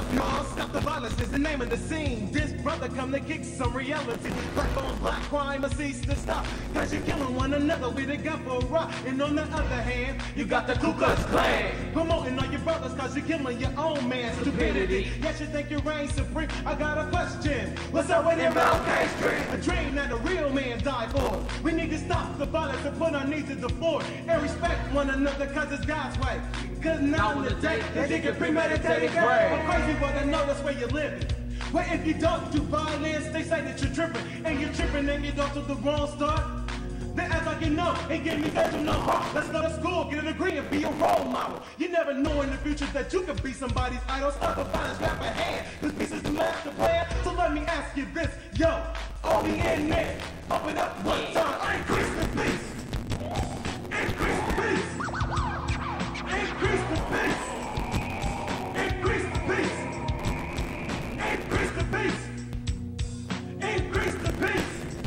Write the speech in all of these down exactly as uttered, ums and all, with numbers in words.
No, stop the violence is the name of the scene. This brother come to kick some reality. Black on black crime must cease to stop. Cause you're killing one another with a gun for a rock. And on the other hand, you got the Ku Klux Klan promoting all your brothers cause you're killing your own man. Stupidity. Yes, you think you reign supreme. I got a question. What's up with M L K Street? A dream that a real man died for. We need to stop the violence and put our needs to the floor. And respect one another cause it's God's way. Cause now in the day, they think it's premeditated. I'm crazy but I know that's where you're living. Well, if you don't do violence, they say that you're tripping. And you're tripping and you don't do the wrong start. They act like you know, and give me that you know. Let's go to school, get a degree, and be a role model. You never know in the future that you could be somebody's idol. Stop the violence, grab a hand. This piece is the master plan. So let me ask you this, yo, all the in there, open up one time, increase the peace. Increase the peace. Increase the peace. Increase the peace. Increase the peace. Increase the peace.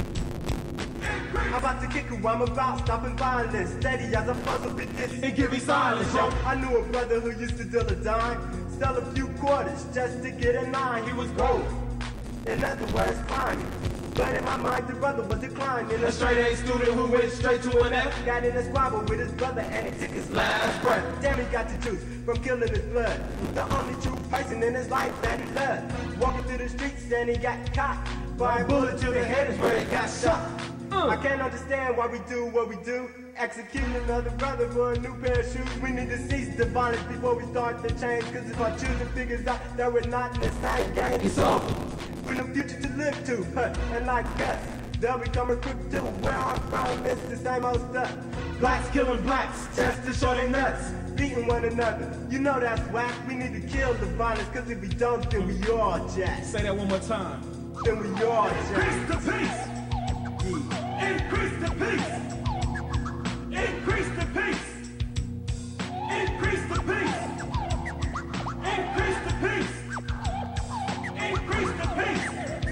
I'm about to kick who I'm about, stopping violence. Steady as a puzzle with this And give me silence, yo. I knew a brother who used to deal a dime, sell a few quarters just to get a nine. He was broke, in other words, fine. But in my mind, the brother was declining. A straight A student who went straight to an F. Got in a squabble with his brother and he took his last breath. Damn, he got the juice from killing his blood. The only true person in his life that he loved. Walking through the streets and he got caught by a bullet to the head is where he got shot. Uh. I can't understand why we do what we do. Executing another brother for a new pair of shoes. We need to cease the violence before we start to change. Cause if our children figures out that we're not in the same game, it's over. For no future to live to, huh? And like us, they'll become a crook too. Where I'm from, it's the same old stuff. Blacks killing blacks, just to show they nuts. Beating one another, you know that's whack. We need to kill the violence, cause if we don't, then we all jack. Say that one more time. Then we all jack. Increase the peace. Yeah. Increase the peace. Increase the peace. Increase the peace. Increase the peace. Increase the peace.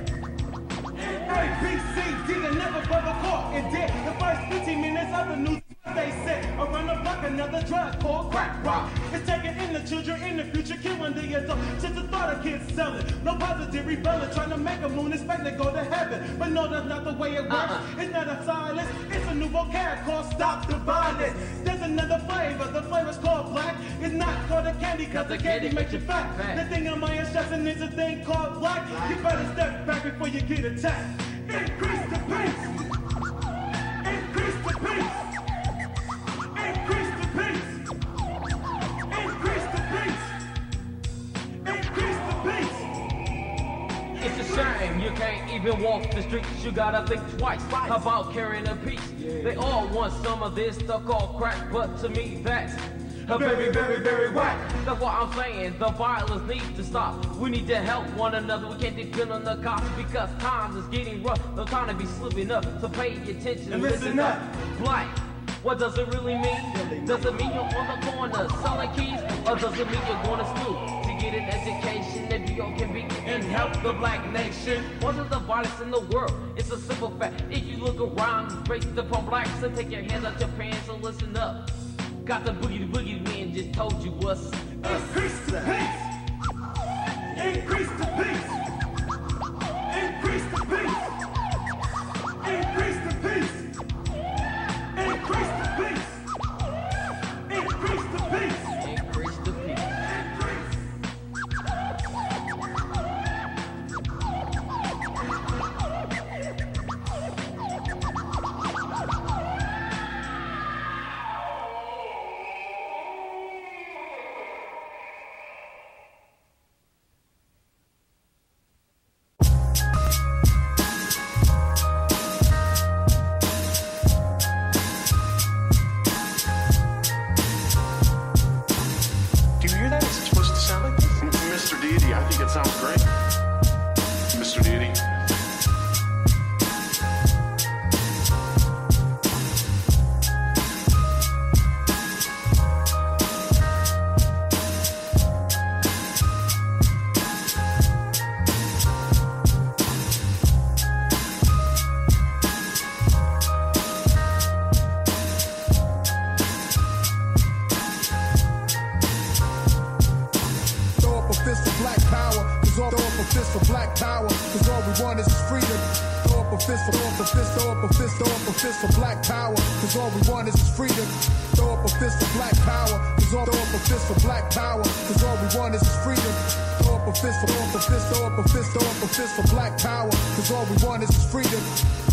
A, B, C, D, and never brother caught and dead. The first fifteen minutes of the news, they said, around the block another drug called crack rock. It's taking in the children in the future, killing the adults. Since the thought of kids selling, no positive rebelling, trying to make a moon, expect to go to heaven. But no, that's not the way it works. Uh-uh. It's not a silence, it's a new vocab called stop the violence. There's another flavor, the flavor's called black. It's not called a candy, cause the candy makes you fat. The thing on my stressing is a thing called black. You better step back before you get attacked. Increase the pace. Increase the pace. Increase the pace. Increase the pace. Increase the pace. It's a shame you can't even walk the streets. You gotta think twice about carrying a piece. They all want some of this stuff called crack, but to me that's a very, very, very whack. That's what I'm saying. The violence needs to stop. We need to help one another. We can't depend on the cops because times is getting rough. No time to be slipping up. So pay attention and listen up. Black. What does it really mean? Does it mean you're on the corner selling keys? Or does it mean you're going to school to get an education that you can be and help the black nation? What is the violence in the world? It's a simple fact. If you look around, based upon blacks, so take your hands out your pants and listen up. Got the boogie, the boogie man just told you what's up. Increase the pace. Increase the pace. Increase the pace. Increase the pace. Increase the pace. Increase the pace. Increase the pace. power, cause all throw up a fist for black power, cause all we want is freedom. Throw up a fist for, throw up a fist, throw up a fist, throw up a fist for black power, cause all we want is freedom. Throw up a fist for black power, cause all throw up a fist for black power, cause all we want is freedom. Throw up a fist for, throw up a fist, throw up a fist, throw up a fist for black power, cause all we want is freedom.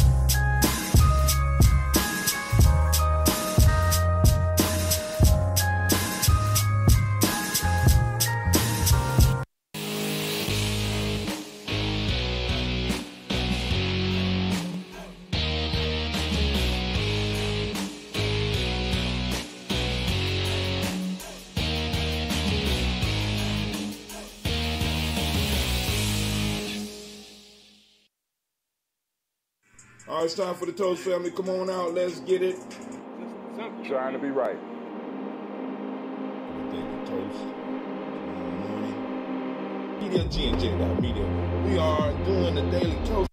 All right, it's time for the Toast family. Come on out. Let's get it. Trying to be right. Daily Toast. Tomorrow morning. Media G and J dot Media. We are doing the Daily Toast.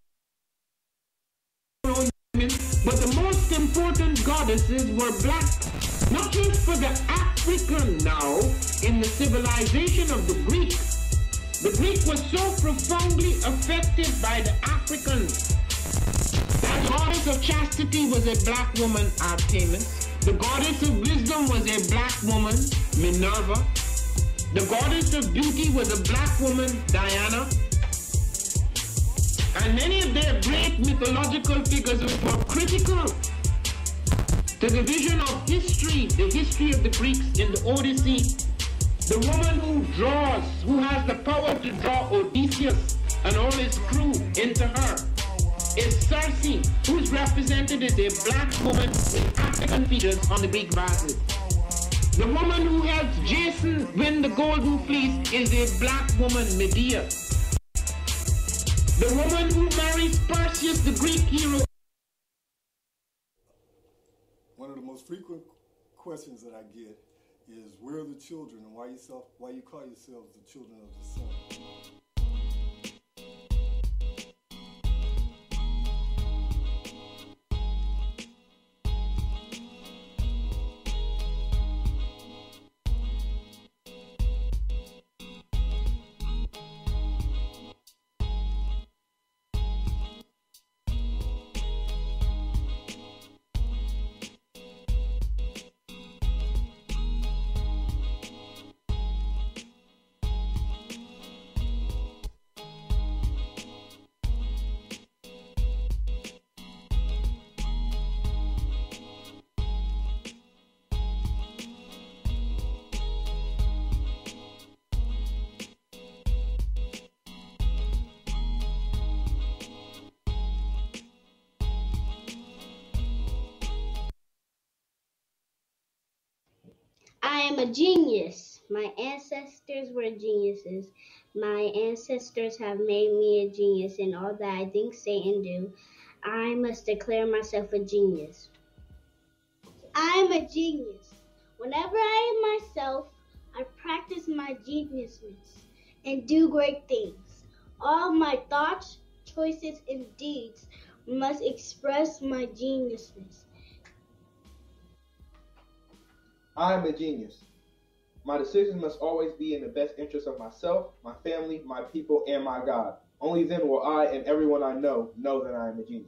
But the most important goddesses were black. Not just for the African now, in the civilization of the Greek. The Greek was so profoundly affected by the Africans. The goddess of chastity was a black woman, Artemis. The goddess of wisdom was a black woman, Minerva. The goddess of beauty was a black woman, Diana. And many of their great mythological figures were critical to the vision of history, the history of the Greeks in the Odyssey. The woman who draws, who has the power to draw Odysseus and all his crew into her, is Circe, who is represented as a black woman with African features on the Greek vases. The woman who helps Jason win the Golden Fleece is a black woman, Medea. The woman who marries Perseus, the Greek hero. One of the most frequent questions that I get is, where are the children, and why yourself, why you call yourselves the children of the sun? I am a genius. My ancestors were geniuses. My ancestors have made me a genius in all that I think, say, and do. I must declare myself a genius. I am a genius. Whenever I am myself, I practice my geniusness and do great things. All my thoughts, choices, and deeds must express my geniusness. I am a genius. My decisions must always be in the best interest of myself, my family, my people, and my God. Only then will I and everyone I know know that I am a genius.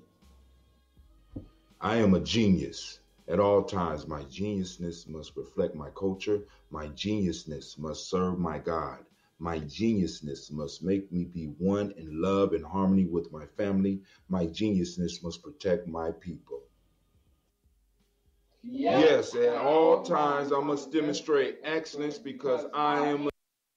I am a genius. At all times, my geniusness must reflect my culture. My geniusness must serve my God. My geniusness must make me be one in love and harmony with my family. My geniusness must protect my people. Yes, at all times I must demonstrate excellence because I am a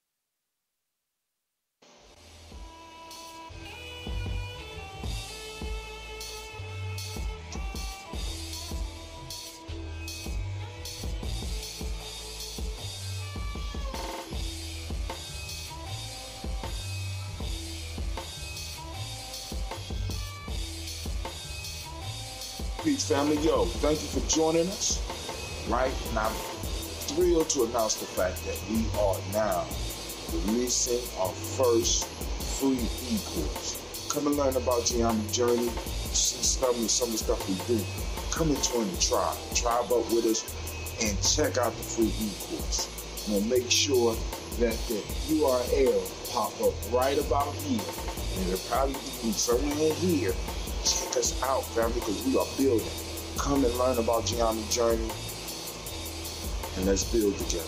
Peace family. Yo, thank you for joining us, right? And I'm thrilled to announce the fact that we are now releasing our first free e-course. Come and learn about Gye-Nyame journey, see some of some of the stuff we do. Come and join the tribe, tribe up with us, and check out the free e-course. I'm gonna make sure that the U R L pop up right about here. And it'll probably be somewhere in here. Check us out, family, because we are building. Come and learn about Gye-Nyame journey, and let's build together.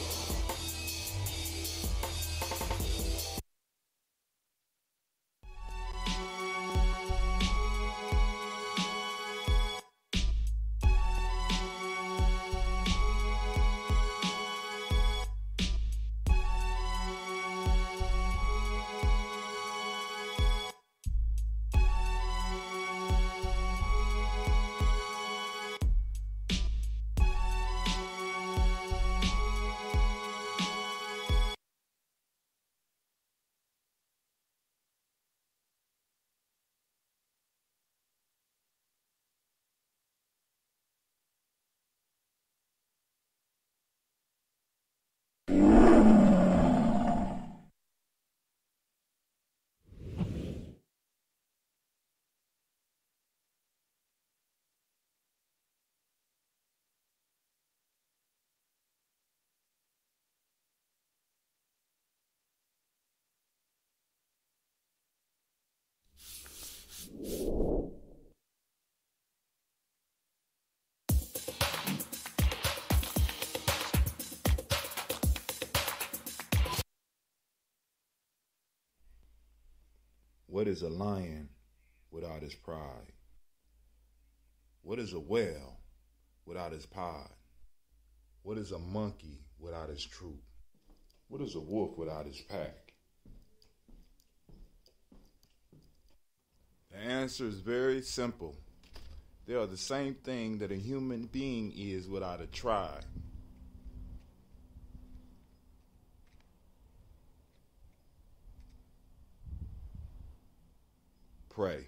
What is a lion without his pride? What is a whale without his pod? What is a monkey without his troop? What is a wolf without his pack? The answer is very simple. They are the same thing that a human being is without a tribe. Pray.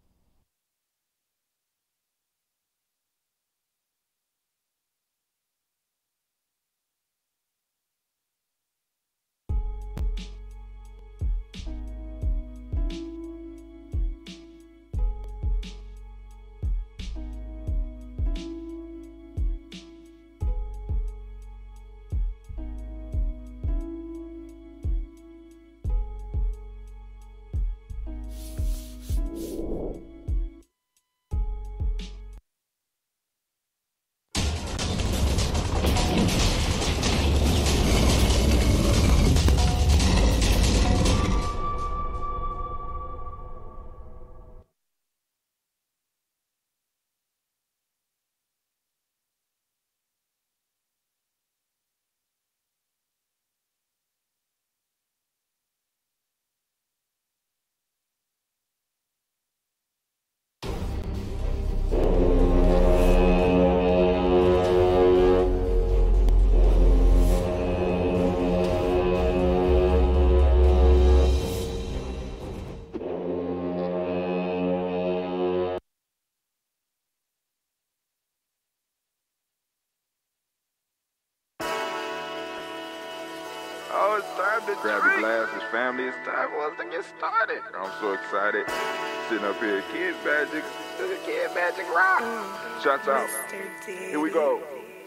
Oh, it's time to grab your glasses, family. It's time for us to get started. I'm so excited. Sitting up here, Kid Magic, Kid Magic Rock. Shots out. Here we go.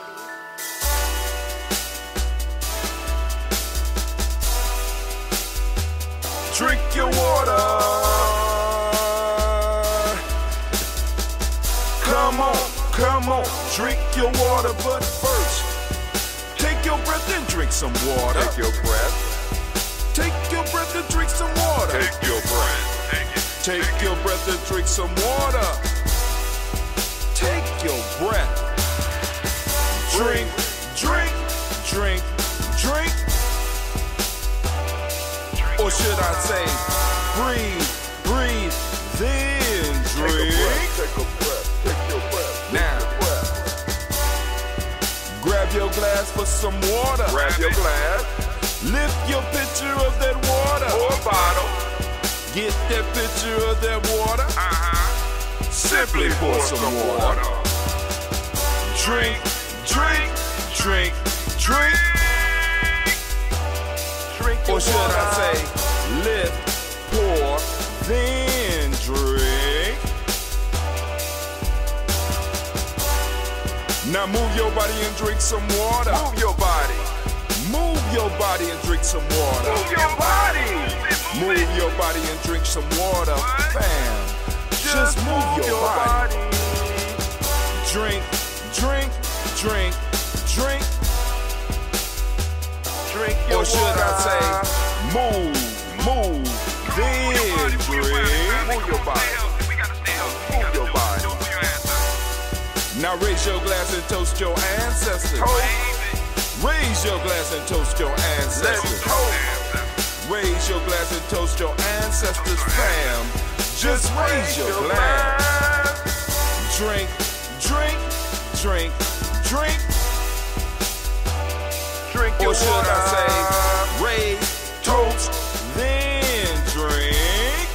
Drink your water. Come on, come on, drink your water, but first, take your breath and drink some water. Take your breath. Take your breath and drink some water. Take your breath. Take it. Take your breath and drink some water. Take your breath. Drink, drink, drink, drink. Or should I say, breathe, breathe, then drink. Take a breath. Take your breath. Now, grab your glass for some water. Grab your glass. Lift your pitcher of that water. Or bottle. Get that pitcher of that water. Uh-huh. Simply pour some water. Drink, drink, drink, drink. Drink your or should water. I say, lift, pour, then drink. Now move your body and drink some water. Move your body. Move your body and drink some water. Move your body. Move your body and drink some water, fam. Just move your body. Drink, drink, drink, drink. Drink your Or should water. I say, move, move, then drink. Move your body. Move your body. Now raise your glass and toast your ancestors. Raise your glass and toast your ancestors. Raise your glass and toast your ancestors, fam. Just raise your glass. Drink, drink, drink, drink. Drink your Or should water. I say, raise, toast, then drink.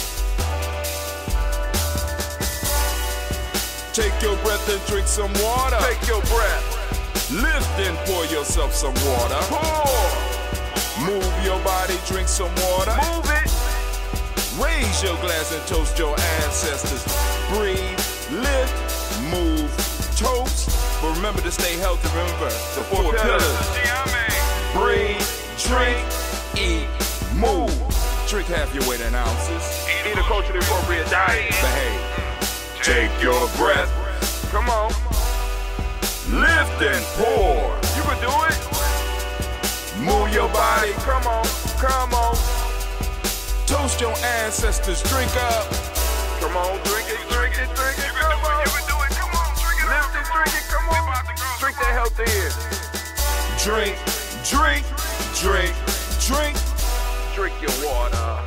Take your breath and drink some water. Take your breath. Lift and pour yourself some water. Pour. Move your body, drink some water. Move it. Raise your glass and toast your ancestors. Breathe, lift, move, toast. But remember to stay healthy. Remember the four, four pillars. Gye-Nyame. Breathe, drink, eat, move. Drink half your weight in ounces. Eat a culturally appropriate diet. Behave. Take your breath. Come on. Lift and pour. You can do it. Move your body. Come on. Come on. Toast your ancestors. Drink up. Come on. Drink it. Drink it. Drink it. Come on. You can do it. Come on. Drink it. Lift it. Drink it. Come on. Drink that health in. Drink, drink, drink, drink. Drink your water.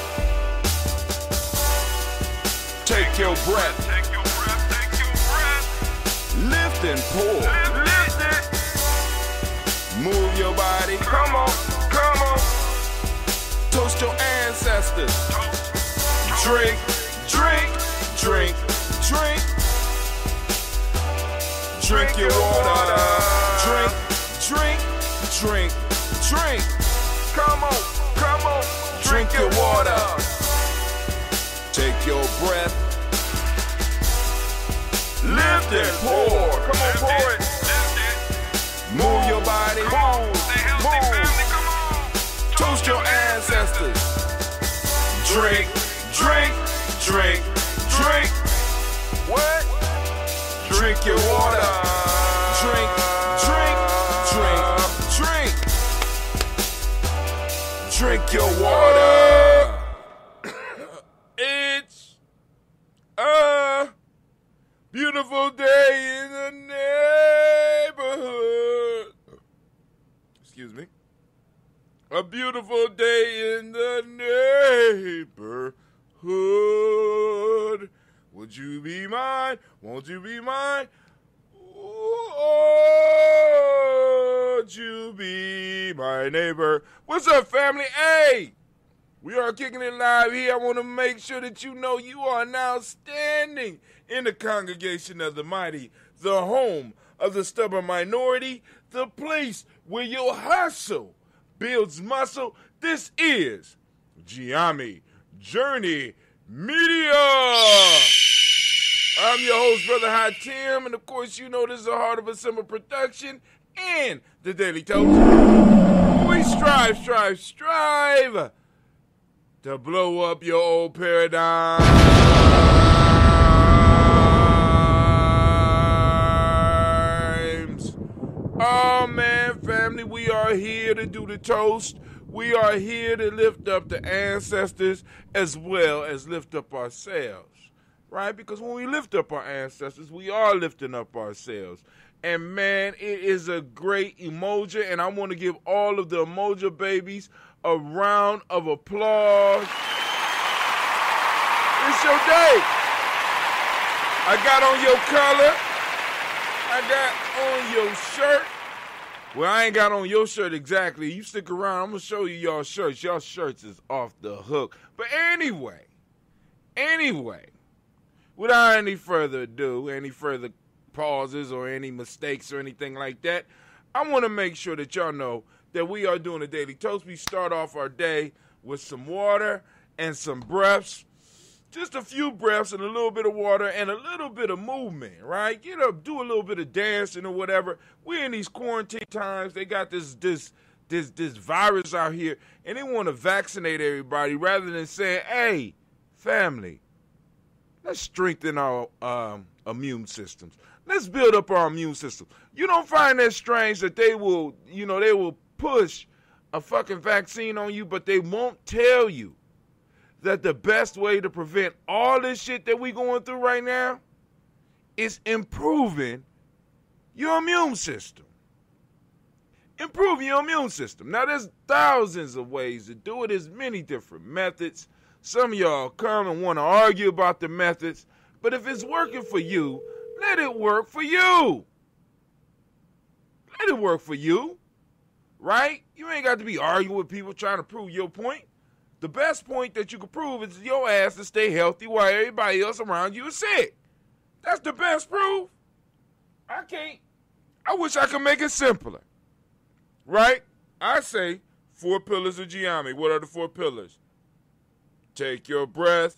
Take your breath. Take your breath. Take your breath. Lift and pour. Lift it. Move your body. Come on. Come on. Toast your ancestors. Drink, drink, drink, drink. Drink your water. Drink, drink, drink, drink. Come on. Come on. Drink your water. Take your breath. Lift and pour. Come on, pour it. Move your body. Move. Move. Toast your ancestors. Drink, drink, drink, drink. What? Drink your water. Drink, drink, drink, drink. Drink your water. It's a beautiful day in the neighborhood. Excuse me. A beautiful day in the neighborhood. Would you be mine? Won't you be mine? Would you be my neighbor? What's up, family? Hey, we are kicking it live here. I want to make sure that you know you are now standing in the congregation of the mighty, the home of the stubborn minority, the place where your hustle builds muscle. This is Gye-Nyame Journey Media. I'm your host, Brother Hot Tim, and of course, you know this is a Heart of a Summer production and the Daily Toast. We strive, strive, strive to blow up your old paradigms. Oh man, family, we are here to do the toast. We are here to lift up the ancestors as well as lift up ourselves. Right? Because when we lift up our ancestors, we are lifting up ourselves. And man, it is a great Umoja, and I want to give all of the Umoja babies a round of applause. It's your day. I got on your color. I got on your shirt. Well, I ain't got on your shirt exactly. You stick around, I'm going to show you y'all shirts. Y'all shirts is off the hook. But anyway, anyway. Without any further ado, any further pauses or any mistakes or anything like that, I want to make sure that y'all know that we are doing a daily toast. We start off our day with some water and some breaths. Just a few breaths and a little bit of water and a little bit of movement, right? Get up, do a little bit of dancing or whatever. We're in these quarantine times. They got this this this this virus out here, and they want to vaccinate everybody rather than saying, hey, family, let's strengthen our um, immune systems. Let's build up our immune system. You don't find that strange that they will, you know, they will push a fucking vaccine on you, but they won't tell you that the best way to prevent all this shit that we going through right now is improving your immune system. Improving your immune system. Now, there's thousands of ways to do it. There's many different methods. Some of y'all come and want to argue about the methods, but if it's working for you, let it work for you. Let it work for you, right? You ain't got to be arguing with people trying to prove your point. The best point that you can prove is your ass to stay healthy while everybody else around you is sick. That's the best proof. I can't. I wish I could make it simpler, right? I say four pillars of Gye-Nyame. What are the four pillars? Take your breath.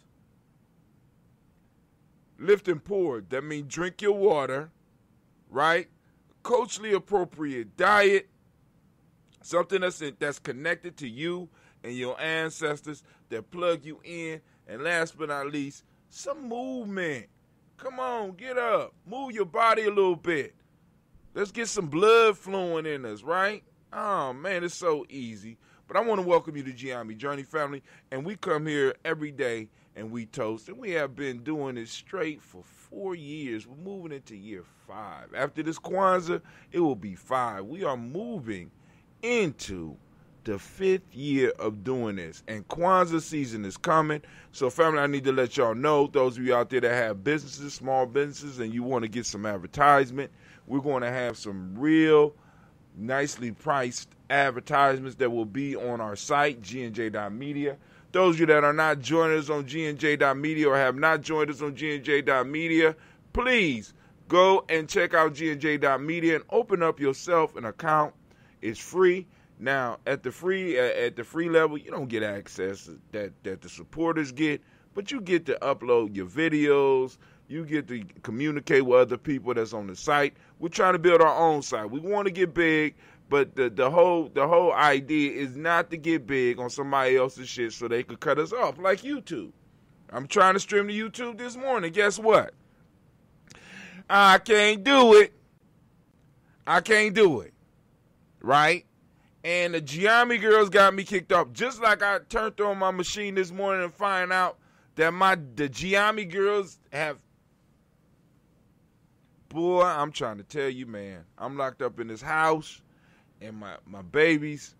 Lift and pour. That means drink your water, right? Culturally appropriate diet. Something that's, that's connected to you and your ancestors that plug you in. And last but not least, some movement. Come on, get up. Move your body a little bit. Let's get some blood flowing in us, right? Oh, man, it's so easy. But I want to welcome you to Gye-Nyame Journey family. And we come here every day and we toast. And we have been doing it straight for four years. We're moving into year five. After this Kwanzaa, it will be five. We are moving into the fifth year of doing this. And Kwanzaa season is coming. So, family, I need to let y'all know, those of you out there that have businesses, small businesses, and you want to get some advertisement, we're going to have some real nicely priced advertisements that will be on our site, G N J dot media. Those of you that are not joining us on G N J dot media or have not joined us on G N J dot media, please go and check out G N J dot media and open up yourself an account. It's free. Now, at the free at the free level, you don't get access that, that the supporters get, but you get to upload your videos. You get to communicate with other people that's on the site. We're trying to build our own site. We want to get big, but the, the whole the whole idea is not to get big on somebody else's shit so they could cut us off, like YouTube. I'm trying to stream to YouTube this morning. Guess what? I can't do it. I can't do it. Right? And the Gye-Nyame girls got me kicked off. Just like I turned on my machine this morning and find out that my the Gye-Nyame girls have. Boy, I'm trying to tell you, man. I'm locked up in this house, and my, my babies.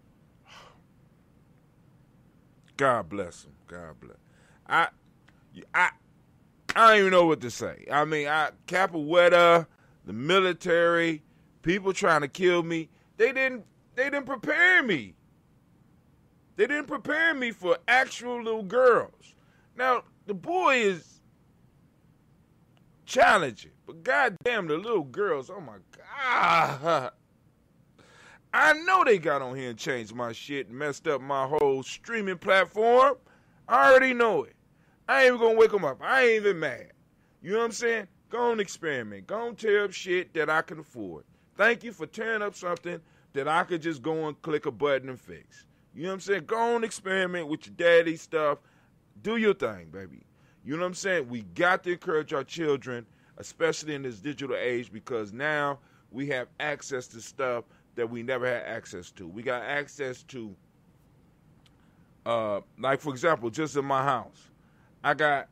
God bless them. God bless. I, I, I don't even know what to say. I mean, I Capoeira, the military, people trying to kill me. They didn't. They didn't prepare me. They didn't prepare me for actual little girls. Now the boy is challenging, but goddamn, the little girls, oh my God. I know they got on here and changed my shit and messed up my whole streaming platform. I already know it. I ain't even gonna wake them up. I ain't even mad. You know what I'm saying? Go on experiment. Go on tear up shit that I can afford. Thank you for tearing up something that I could just go and click a button and fix. You know what I'm saying? Go on experiment with your daddy stuff. Do your thing, baby. You know what I'm saying? We got to encourage our children, especially in this digital age, because now we have access to stuff that we never had access to. We got access to, uh, like, for example, just in my house, I got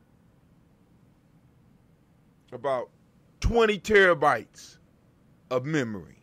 about twenty terabytes of memory.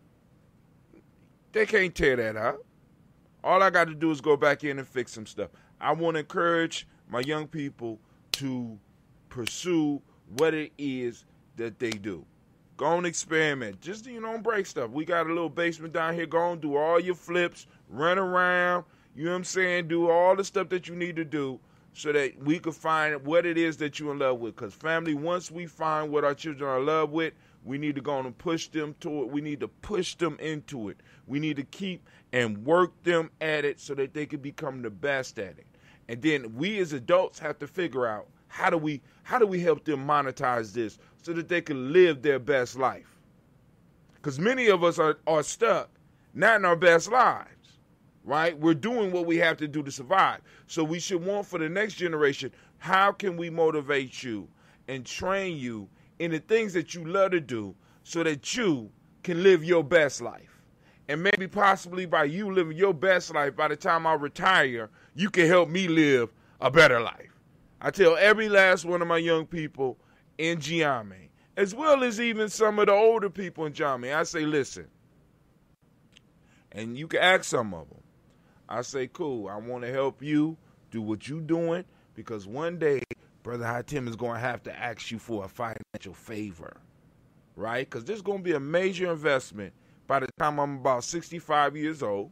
They can't tear that out. All I got to do is go back in and fix some stuff. I want to encourage my young people to pursue what it is that they do. Go on experiment. Just, you know, break stuff. We got a little basement down here. Go on, do all your flips, run around, you know what I'm saying? Do all the stuff that you need to do so that we can find what it is that you're in love with. Because family, once we find what our children are in love with, we need to go on and push them to it. We need to push them into it. We need to keep and work them at it so that they can become the best at it. And then we as adults have to figure out how do we how do we help them monetize this so that they can live their best life. Because many of us are, are stuck, not in our best lives. right? We're doing what we have to do to survive. So we should want for the next generation, how can we motivate you and train you in the things that you love to do so that you can live your best life? And maybe possibly by you living your best life, by the time I retire, you can help me live a better life. I tell every last one of my young people in Gye-Nyame, as well as even some of the older people in Gye-Nyame, I say, listen, and you can ask some of them. I say, cool, I want to help you do what you're doing, because one day, Brother Hatim is going to have to ask you for a financial favor, right? Because there's going to be a major investment by the time I'm about sixty-five years old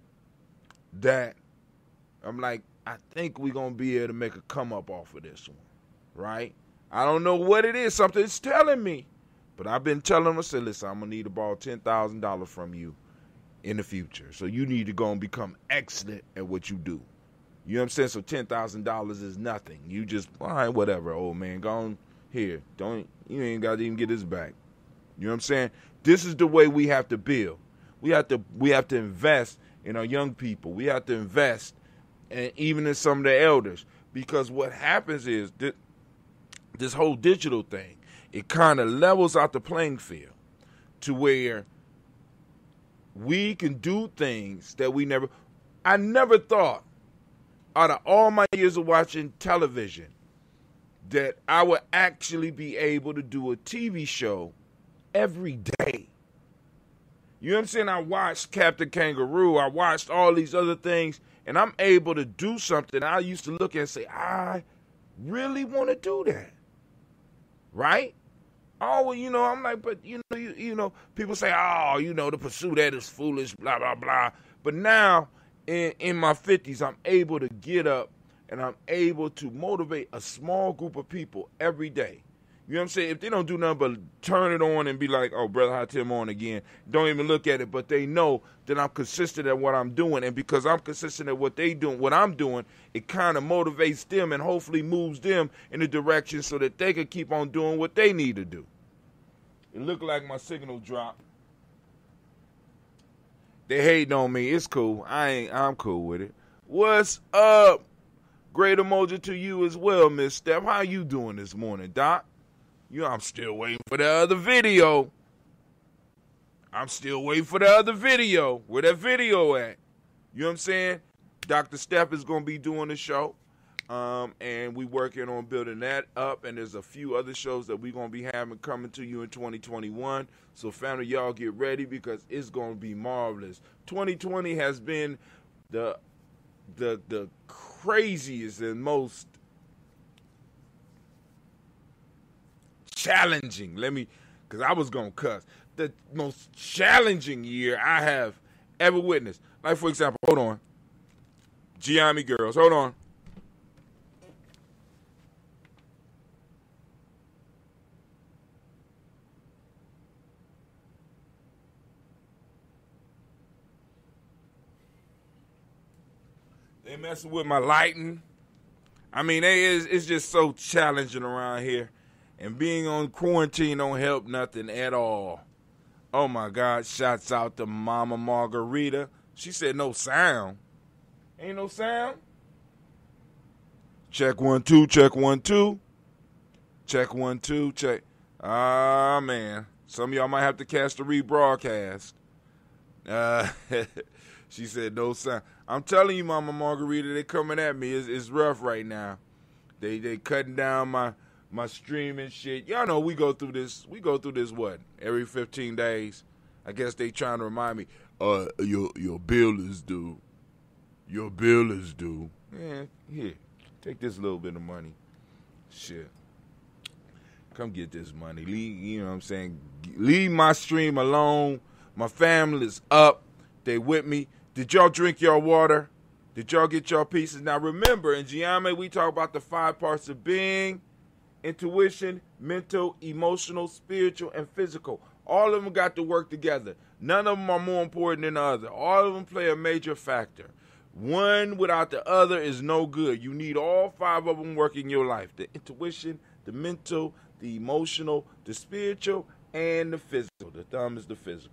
that I'm like, I think we're going to be able to make a come up off of this one, right? I don't know what it is. Something's telling me. But I've been telling them, I said, listen, I'm going to need to borrow ten thousand dollars from you in the future. So you need to go and become excellent at what you do. You know what I'm saying? So ten thousand dollars is nothing. You just, all right, whatever, old man. Go on here. Don't, you ain't got to even get this back. You know what I'm saying? This is the way we have to build. We have to, we have to invest in our young people. We have to invest and even in some of the elders, because what happens is that this whole digital thing, it kind of levels out the playing field to where we can do things that we never, I never thought out of all my years of watching television that I would actually be able to do a T V show every day. You know what I'm saying? I watched Captain Kangaroo. I watched all these other things, and I'm able to do something I used to look at and say, I really want to do that. Right? Oh, well, you know, I'm like, but, you know, you, you know, people say, oh, you know, to pursue that is foolish, blah, blah, blah. But now, in, in my fifties, I'm able to get up and I'm able to motivate a small group of people every day. You know what I'm saying? If they don't do nothing but turn it on and be like, oh, Brother Hatim on again, don't even look at it, but they know that I'm consistent at what I'm doing. And because I'm consistent at what they doing, what I'm doing, it kind of motivates them and hopefully moves them in the direction so that they can keep on doing what they need to do. It looked like my signal dropped. They hating on me. It's cool. I ain't, I'm cool with it. What's up? Great Umoja to you as well, Miss Steph. How you doing this morning, Doc? You know, I'm still waiting for the other video. I'm still waiting for the other video. Where that video at? You know what I'm saying? Doctor Steph is going to be doing the show. Um, and we working on building that up. And there's a few other shows that we're going to be having coming to you in twenty twenty-one. So family, y'all get ready because it's going to be marvelous. twenty twenty has been the, the, the craziest and most challenging, let me, because I was going to cuss, the most challenging year I have ever witnessed. Like, for example, hold on. Gye-Nyame girls, hold on. They messing with my lighting. I mean, they is, it's just so challenging around here. And being on quarantine don't help nothing at all. Oh, my God. Shouts out to Mama Margarita. She said no sound. Ain't no sound? Check one, two, check one, two. Check one, two, check. Ah, man. Some of y'all might have to catch the rebroadcast. Uh, she said no sound. I'm telling you, Mama Margarita, they coming at me. It's, it's rough right now. They they cutting down my... my streaming shit. Y'all know we go through this. We go through this, what, every fifteen days? I guess they trying to remind me, uh, your your bill is due. Your bill is due. Yeah, here, take this little bit of money. Shit. Come get this money. Leave, you know what I'm saying? Leave my stream alone. My family's up. They with me. Did y'all drink your water? Did y'all get your pieces? Now remember, in Gye-Nyame, we talk about the five parts of being: intuition, mental, emotional, spiritual, and physical. All of them got to work together. None of them are more important than the other. All of them play a major factor. One without the other is no good. You need all five of them working in your life. The intuition, the mental, the emotional, the spiritual, and the physical. The thumb is the physical.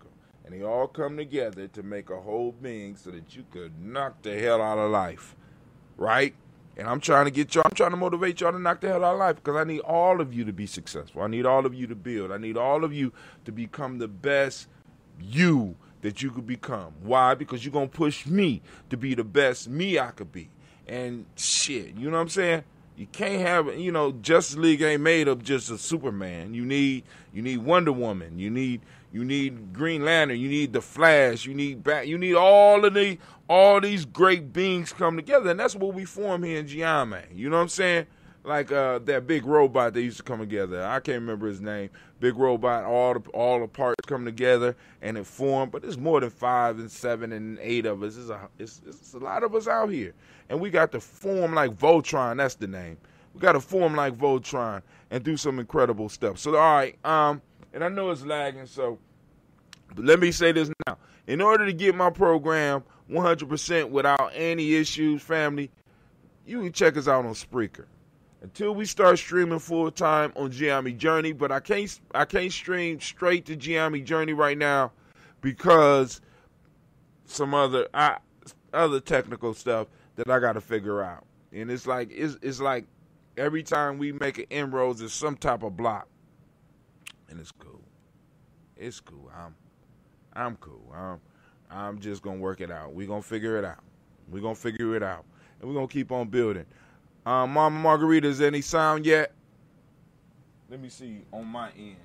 And they all come together to make a whole being so that you could knock the hell out of life, right? And I'm trying to get y'all, I'm trying to motivate y'all to knock the hell out of life because I need all of you to be successful. I need all of you to build. I need all of you to become the best you that you could become. Why? Because you're going to push me to be the best me I could be. And shit, you know what I'm saying? You can't have, you know, Justice League ain't made of just a Superman. You need, you need Wonder Woman. You need, you need Green Lantern. You need the Flash. You need Bat. You need all of the, all these great beings come together, and that's what we form here in Gye-Nyame. You know what I'm saying? Like uh, that big robot that used to come together. I can't remember his name. Big robot. All the all the parts come together and it formed. But there's more than five and seven and eight of us. It's a it's, it's a lot of us out here, and we got to form like Voltron. That's the name. We got to form like Voltron and do some incredible stuff. So all right, um, and I know it's lagging. So, but let me say this now. In order to get my program one hundred percent without any issues, family, you can check us out on Spreaker. Until we start streaming full time on Gye-Nyame Journey, but I can't I can't stream straight to Gye-Nyame Journey right now because some other I, other technical stuff that I got to figure out. And it's like it's it's like every time we make an inroads, there's some type of block, and it's cool. It's cool. I'm I'm cool. I'm I'm just gonna work it out. We're gonna figure it out. We're gonna figure it out, and we're gonna keep on building. Um, Mama Margarita, is there any sound yet? Let me see on my end.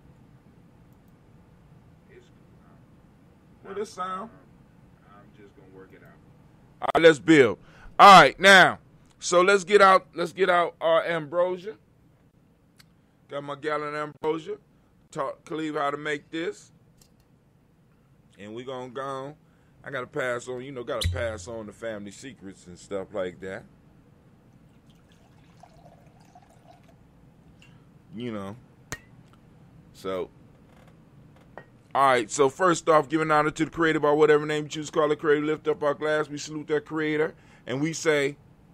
What is sound? I'm just gonna work it out. All right, let's build. All right, now, so let's get out. Let's get out our ambrosia. Got my gallon of ambrosia. Taught Khalif how to make this, and we gonna go on. I gotta pass on. You know, gotta pass on the family secrets and stuff like that. You know, so, all right, so first off, giving honor to the creator by whatever name you choose to call it, creator, lift up our glass, we salute that creator, and we say,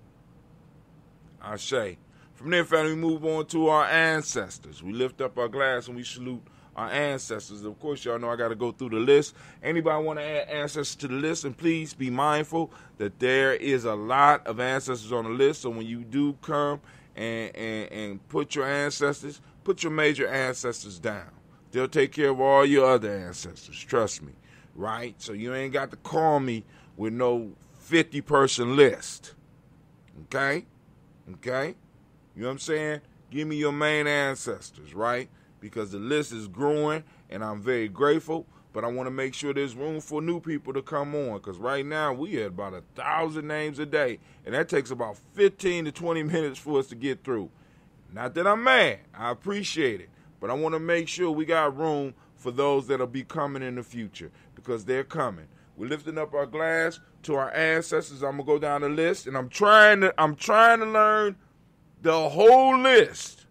Ashe. From there, family, we move on to our ancestors. We lift up our glass and we salute our ancestors. Of course, y'all know I got to go through the list. Anybody want to add ancestors to the list, and please be mindful that there is a lot of ancestors on the list, so when you do come, And, and and put your ancestors, put your major ancestors down. They'll take care of all your other ancestors, trust me, right? So you ain't got to call me with no fifty-person list, okay? Okay? You know what I'm saying? Give me your main ancestors, right? Because the list is growing, and I'm very grateful, but I want to make sure there's room for new people to come on, because right now we at about a thousand names a day, and that takes about fifteen to twenty minutes for us to get through. Not that I'm mad. I appreciate it, but I want to make sure we got room for those that'll be coming in the future, because they're coming. We're lifting up our glass to our ancestors. I'm gonna go down the list, and I'm trying to I'm trying to learn the whole list,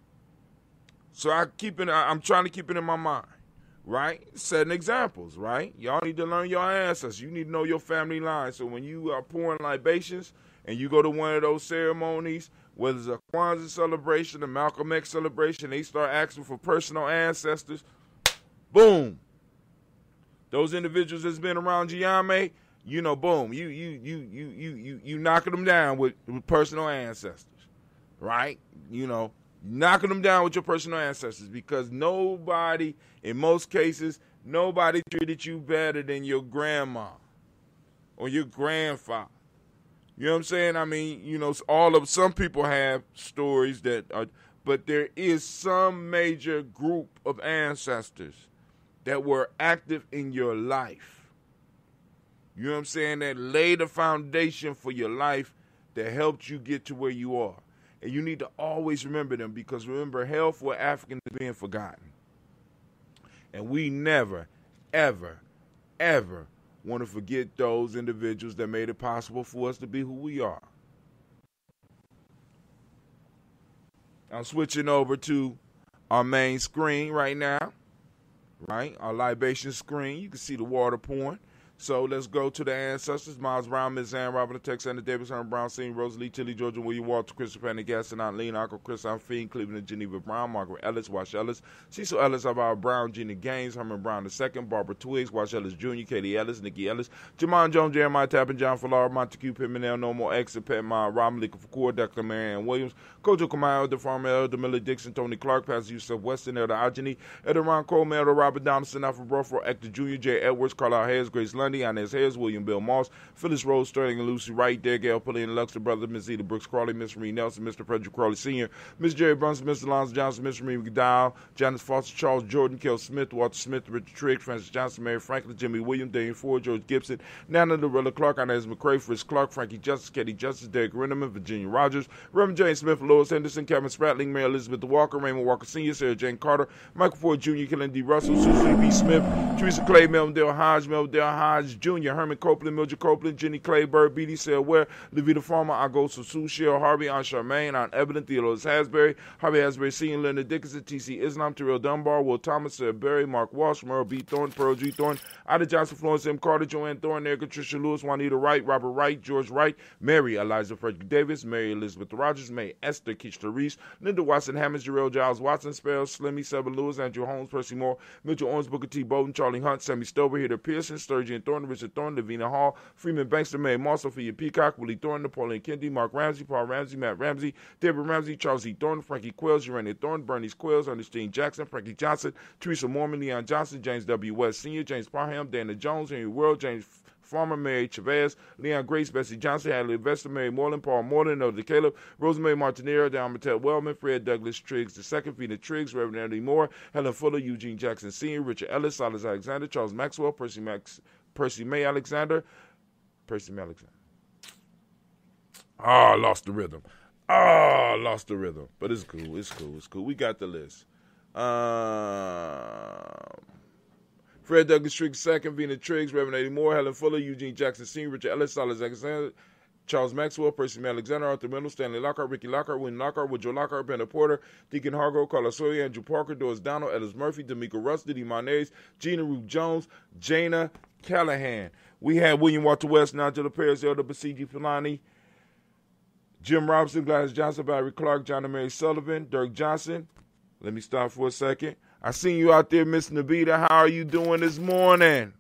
so I keep it. I'm trying to keep it in my mind. Right? Setting examples, right? Y'all need to learn your ancestors. You need to know your family line. So when you are pouring libations and you go to one of those ceremonies, whether it's a Kwanzaa celebration, a Malcolm X celebration, they start asking for personal ancestors, boom. Those individuals that's been around Gye-Nyame, you know, boom, you you you you you you you knocking them down with, with personal ancestors, right? You know, knocking them down with your personal ancestors, because nobody, in most cases, nobody treated you better than your grandma or your grandfather. You know what I'm saying? I mean, you know, all of some people have stories that are, but there is some major group of ancestors that were active in your life. You know what I'm saying? That laid the foundation for your life, that helped you get to where you are. And you need to always remember them, because remember, hell for Africans is being forgotten. And we never, ever, ever want to forget those individuals that made it possible for us to be who we are. I'm switching over to our main screen right now, right? Our libation screen. You can see the water pouring. So let's go to the ancestors. Miles Brown, Miss Ann, Robert Texana Davis, Herman Brown, Senior Rosalie, Tilly, Georgia, William Walter, Christopher Penny, Gaston, Aunt Lean, Uncle Chris, Aunt Fiend, Cleveland, Geneva Brown, Margaret Ellis, Wash Ellis, Cecil Ellis, Alvaro Brown, Gina Gaines, Herman Brown the second, Barbara Twiggs, Wash Ellis Junior, Katie Ellis, Nikki Ellis, Jamon Jones, Jeremiah Tappan, John Fallar, Montague Pimenel, No More Exit, Pet Ma, Rob Malika Fakur, Doctor Marianne Williams, Kojo Kamau, Elder Farmer, Elder Miller Dixon, Tony Clark, Pastor Yusuf Weston, Elder Ajani, Elder Ron Coleman, Elder Robert Donaldson, Alfred Broford, Hector Junior, J. Edwards, Carlisle Hayes, Grace Lundy, Inez Hayes, William Bill Moss, Phyllis Rose, Sterling and Lucy Wright, Dare Gale, Pullian, Luxor Brother, Miss Eda Brooks Crawley, Miss Marie Nelson, Mister Frederick Crawley Senior, Miss Jerry Brunson, Mister Lonzo Johnson, Miss Marie McDowell, Janice Foster, Charles Jordan, Kel Smith, Walter Smith, Richard Trigg, Francis Johnson, Mary Franklin, Jimmy Williams, Daniel Ford, George Gibson, Nana Lorella Clark, Inez McCrae, Fritz Clark, Frankie Justice, Katie Justice, Derek Rinneman, Virginia Rogers, Reverend James Smith, Lois Henderson, Kevin Spratling, Mary Elizabeth Walker, Raymond Walker Senior, Sarah Jane Carter, Michael Ford Junior, Kellen D. Russell, Susan B. Smith, Teresa Clay, Melvin Dale Hodge, Melvin Dale Hodge Junior, Herman Copeland, Mildred Copeland, Jenny Clay, Bird, B D. Sale Ware, Levita Farmer, Agosto Sue, Cheryl Harvey, Aunt Charmaine, Aunt Evelyn, Theodore Hasbury, Harvey Hasbury Senior, Leonard Dickinson, T C Islam, Terrell Dunbar, Will Thomas, Sarah Berry, Mark Walsh, Merle B. Thorne, Pearl G. Thorne, Ida Johnson, Florence M. Carter, Joanne Thorne, Erica Tricia Lewis, Juanita Wright, Robert Wright, George Wright, Mary Eliza Frederick Davis, Mary Elizabeth Rogers, May Esther Keachler Reese, Linda Watson Hammonds, Jarrell Giles Watson, Spells, Slimmy, Seven Lewis, Andrew Holmes, Percy Moore, Mitchell Owens, Booker T. Bowden, Charlie Hunt, Sammy Stover, Hitter Pearson, Sturgeon Thorne, Richard Thorne, Davina Hall, Freeman Bankster, May Moss, Sophia Peacock, Willie Thorne, Napoleon Kennedy, Mark Ramsey, Paul Ramsey, Matt Ramsey, Deborah Ramsey, Charles E. Thorne, Frankie Quills, Urania Thorne, Bernice Quills, Ernestine Jackson, Frankie Johnson, Teresa Mormon, Leon Johnson, James W. West Senior, James Parham, Dana Jones, Henry World, James Farmer, Mary Chavez, Leon Grace, Bessie Johnson, Hadley Vesta, Mary Moreland, Paul Moreland, Elder Caleb, Rosemary Martinero, Don Mattel Wellman, Fred Douglas Triggs the second, Vina Triggs, Reverend Eddie Moore, Helen Fuller, Eugene Jackson Senior, Richard Ellis, Silas Alexander, Charles Maxwell, Percy Max, Percy May Alexander, Percy May Alexander. Ah, oh, lost the rhythm. Ah, oh, lost the rhythm. But it's cool. It's cool. It's cool. We got the list. Um, Fred Douglas Triggs second, Vina Triggs, Reverend Eddie Moore, Helen Fuller, Eugene Jackson Senior, Richard Ellis, Silas Alexander, Charles Maxwell, Percy May Alexander, Arthur Mendel, Stanley Lockhart, Ricky Lockhart, Wynn Lockhart, Woodrow Lockhart, Bennett Porter, Deacon Hargo, Carlos Sawyer, Andrew Parker, Doris Donald, Ellis Murphy, D'Amico Russ, Diddy Monez, Gina Ruth Jones, Jana Callahan. We had William Walter West, Nigel Perez, Elder Basiji Filani, Jim Robinson, Gladys Johnson, Barry Clark, John and Mary Sullivan, Dirk Johnson. Let me stop for a second. I seen you out there, Miss Nabita. How are you doing this morning?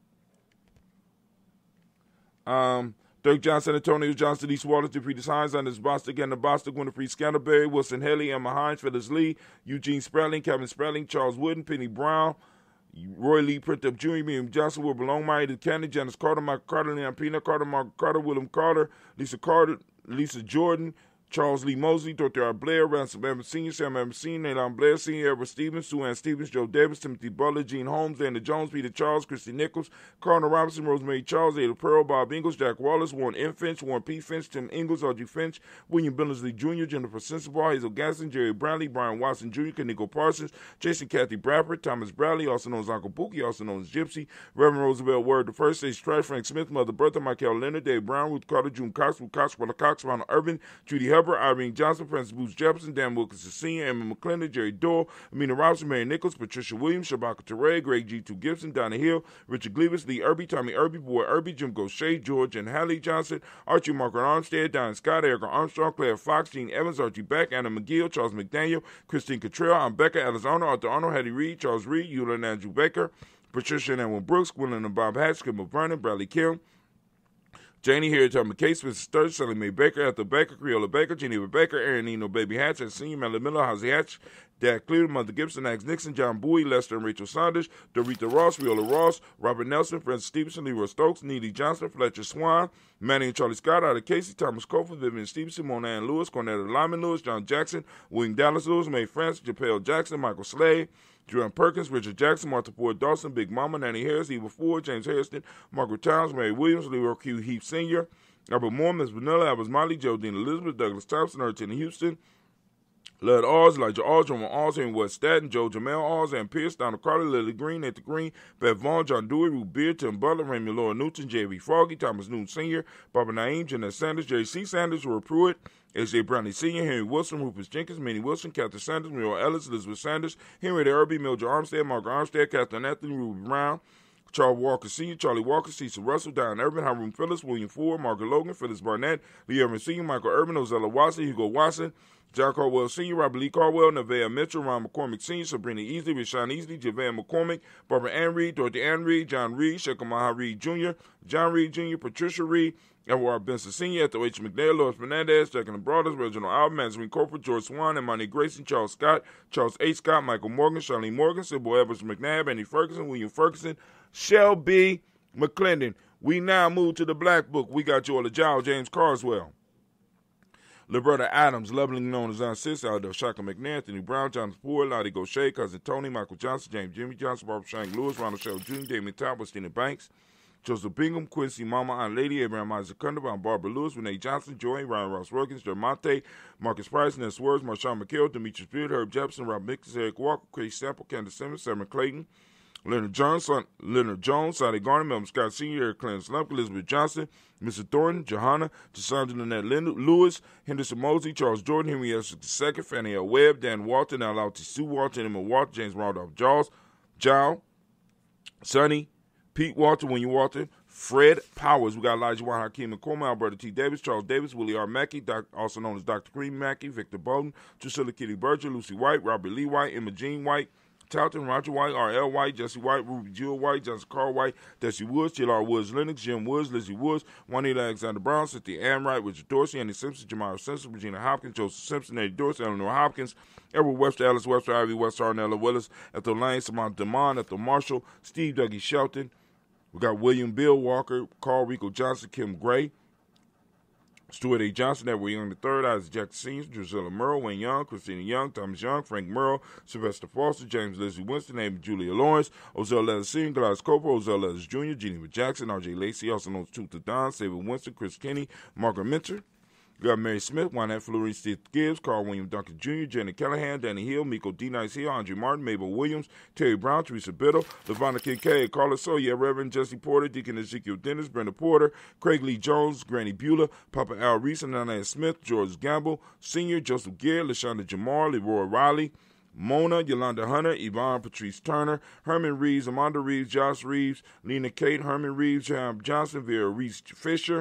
Um, Dirk Johnson, Antonio Johnson, East Waters, Dupree Hines, Anders Bostic, Anna Bostic, Winifred Scantleberry, Wilson Haley, Emma Hines, Phyllis Lee, Eugene Spratling, Kevin Spratling, Charles Wooden, Penny Brown, Roy Lee, Printup Junior, William Johnson, Will Belong, Maya Candy, Janice Carter, Michael Carter, Leon Pina Carter, Mark Carter, William Carter, Lisa Carter, Lisa Jordan, Charles Lee Mosley, Doctor R. Blair, Ransom Evans Senior, Sam Evans Senior, Nayland Blair Senior, Edward Stevens, Sue Ann Stevens, Joe Davis, Timothy Butler, Gene Holmes, Dana Jones, Peter Charles, Christy Nichols, Cardinal Robinson, Rosemary Charles, Ada Pearl, Bob Ingalls, Jack Wallace, Warren M. Finch, Warren P. Finch, Tim Ingalls, Audrey Finch, William Billingsley Junior, Jennifer Sensabaugh, Hazel Gaston, Jerry Brownlee, Brian Watson Junior, Kaniko Parsons, Jason Kathy Bradford, Thomas Bradley, also known as Uncle Pookie, also known as Gypsy, Reverend Roosevelt Word the First, Sage Trash, Frank Smith, Mother Bertha, Michael Leonard, Dave Brown, Ruth Carter, June Cox, Ruth Cox, Willa Cox, Ronald Irvin, Judy Hubbard, Irene Johnson, Francis Booth Jefferson, Dan Wilkinson Senior, Emma McClendon, Jerry Doyle, Amina Robinson, Mary Nichols, Patricia Williams, Shabaka Teray, Greg G. two Gibson, Donna Hill, Richard Gleavis, Lee Irby, Tommy Irby, Boy Irby, Jim Gaucher, George and Hallie Johnson, Archie Margaret Armstead, Don Scott, Erica Armstrong, Claire Fox, Gene Evans, Archie Beck, Anna McGill, Charles McDaniel, Christine Cottrell, I'm Becca, Alizona, Arthur Arnold, Hattie Reed, Charles Reed, Eula and Andrew Baker, Patricia and Edwin Brooks, Gwendolyn and Bob Hatch, Kim Vernon, Bradley Kim, Janie Harriet Tom McKay, Spencer Sturge, Sally Mae Baker, Ethel Baker, Creola Baker, Geneva Baker, Aaron Eno, Baby Hatch, and Senior, Melanie Miller, Hosey Hatch, Dak Clear, Mother Gibson, Max Nixon, John Bowie, Lester and Rachel Saunders, Dorita Ross, Viola Ross, Robert Nelson, Francis Stevenson, Leroy Stokes, Neely Johnson, Fletcher Swan, Manny and Charlie Scott, Ida Casey, Thomas Cofer, Vivian Stevenson, Mona Ann Lewis, Cornetta Lyman Lewis, John Jackson, William Dallas Lewis, Mae Francis, Japel Jackson, Michael Slade, Jerome Perkins, Richard Jackson, Martha Ford Dawson, Big Mama, Nanny Harris, Eva Ford, James Harrison, Margaret Towns, Mary Williams, Leroy Q. Heath Senior, Albert Moore, Miss Vanilla, Albert Molly, Geraldine Elizabeth, Douglas Thompson, Erton Houston, Lud Oz, Elijah Oz, Roman Oz, Henry West Staten, Joe Jamel Oz, Ann Pierce, Donald Carter, Lily Green, Nathan Green, Beth Vaughn, John Dewey, Ruth Beard, Tim Butler, Raymond Laura Newton, J V Froggy, Thomas Newton Senior, Barbara Naeem, Jeanette Sanders, Jerry C. Sanders, Roy Pruitt, S J Brownie Senior, Henry Wilson, Rufus Jenkins, Minnie Wilson, Catherine Sanders, Muriel Ellis, Elizabeth Sanders, Henry Irby, Mildred Armstead, Margaret Armstead, Catherine Anthony, Ruby Brown, Charles Walker Senior, Charlie Walker, Cecil Russell, Don Urban, Hiram Phillips, William Ford, Margaret Logan, Phyllis Barnett, Lee Irvin Senior, Michael Urban, Ozella Watson, Hugo Watson, John Caldwell Senior, Robert Lee Caldwell, Nevaeh Mitchell, Ron McCormick Senior, Sabrina Easley, Rashawn Easley, Javon McCormick, Barbara Ann Reed, Dorothy Ann Reed, John Reed, Shekamaha Reed Junior, John Reed Junior, Patricia Reed, Edward Benson Senior, Ethel H. McNair, Lois Fernandez, Jack and the Brothers, Reginald Alvin, Mandarin Corporate, George Swan, Imani Grayson, Charles Scott, Charles H. Scott, Michael Morgan, Charlene Morgan, Sybil Edwards McNabb, Andy Ferguson, William Ferguson, Shelby McClendon. We now move to the Black Book. We got Joel Giles, James Carswell, Liberta Adams, lovingly known as Aunt Sis, Aldell Shaka McNair, Anthony Brown, Jonathan Ford, Lottie Gaucher, Cousin Tony, Michael Johnson, James Jimmy Johnson, Barbara Shank Lewis, Ronald Shell Junior, Damien Top, Westina Banks, Joseph Bingham, Quincy Mama, Aunt Lady, Abraham Isaac Cunderbound, Barbara Lewis, Renee Johnson, Joy, Ryan Ross Wilkins, Dermonte, Marcus Price, Ness Words, Marshawn McHale, Demetrius Beard, Herb Jepson, Rob Mix, Eric Walker, Chris Sample, Candace Simmons, Sarah Clayton, Leonard Jones, son, Leonard Jones, Sonny Garner, Melvin Scott Senior, Eric Clarence Lump, Elizabeth Johnson, Mister Thornton, Johanna, Cassandra Lynette Lewis, Henderson Mosey, Charles Jordan, Henry S. the Second, Fannie L. Webb, Dan Walton, Alauti Sue Walton, Emma Walton, James Randolph Jaws, Jow, Sonny, Pete Walton, William Walton, Fred Powers. We got Elijah White, Hakeem McCormick, Alberta T. Davis, Charles Davis, Willie R. Mackey, doc, also known as Doctor Cream Mackey, Victor Bowden, Drusilla Kitty Berger, Lucy White, Robert Lee White, Emma Jean White, Talton, Roger White, R L. White, Jesse White, Ruby Jewel White, Johnson Carl White, Desi Woods, J R. Woods, Lennox, Jim Woods, Lizzie Woods, Juanita Alexander Brown, Cynthia Amright, Richard Dorsey, Andy Simpson, Jamara Simpson, Regina Hopkins, Joseph Simpson, Eddie Dorsey, Eleanor Hopkins, Edward Webster, Alice Webster, Ivy Webster, Arnella Willis, Ethel Lane, Samantha Demond, Ethel Marshall, Steve Dougie Shelton. We got William Bill Walker, Carl Rico Johnson, Kim Gray, Stuart A. Johnson, Edward Young the Third, Isaac Jackson Senior, Drusilla Merle, Wayne Young, Christina Young, Thomas Young, Frank Merle, Sylvester Foster, James Leslie Winston, Amy Julia Lawrence, Ozell Leathers Senior, Gladys Cooper, Ozell Leathers Junior, Geneva Jackson, R J Lacey, also known as Tooth to Don, David Winston, Chris Kinney, Margaret Minter. We got Mary Smith, Juanette Florine Steve Gibbs, Carl William Duncan Junior, Jenny Callahan, Danny Hill, Miko D. Nice Hill, Andre Martin, Mabel Williams, Terry Brown, Teresa Biddle, Lavonna Kincaid, Carla Sawyer, Reverend Jesse Porter, Deacon Ezekiel Dennis, Brenda Porter, Craig Lee Jones, Granny Beulah, Papa Al Reese, Nana Smith, George Gamble, Senior, Joseph Gear, LaShonda Jamar, Leroy Riley, Mona, Yolanda Hunter, Yvonne Patrice Turner, Herman Reeves, Amanda Reeves, Josh Reeves, Lena Kate, Herman Reeves, John Johnson, Vera Reese Fisher,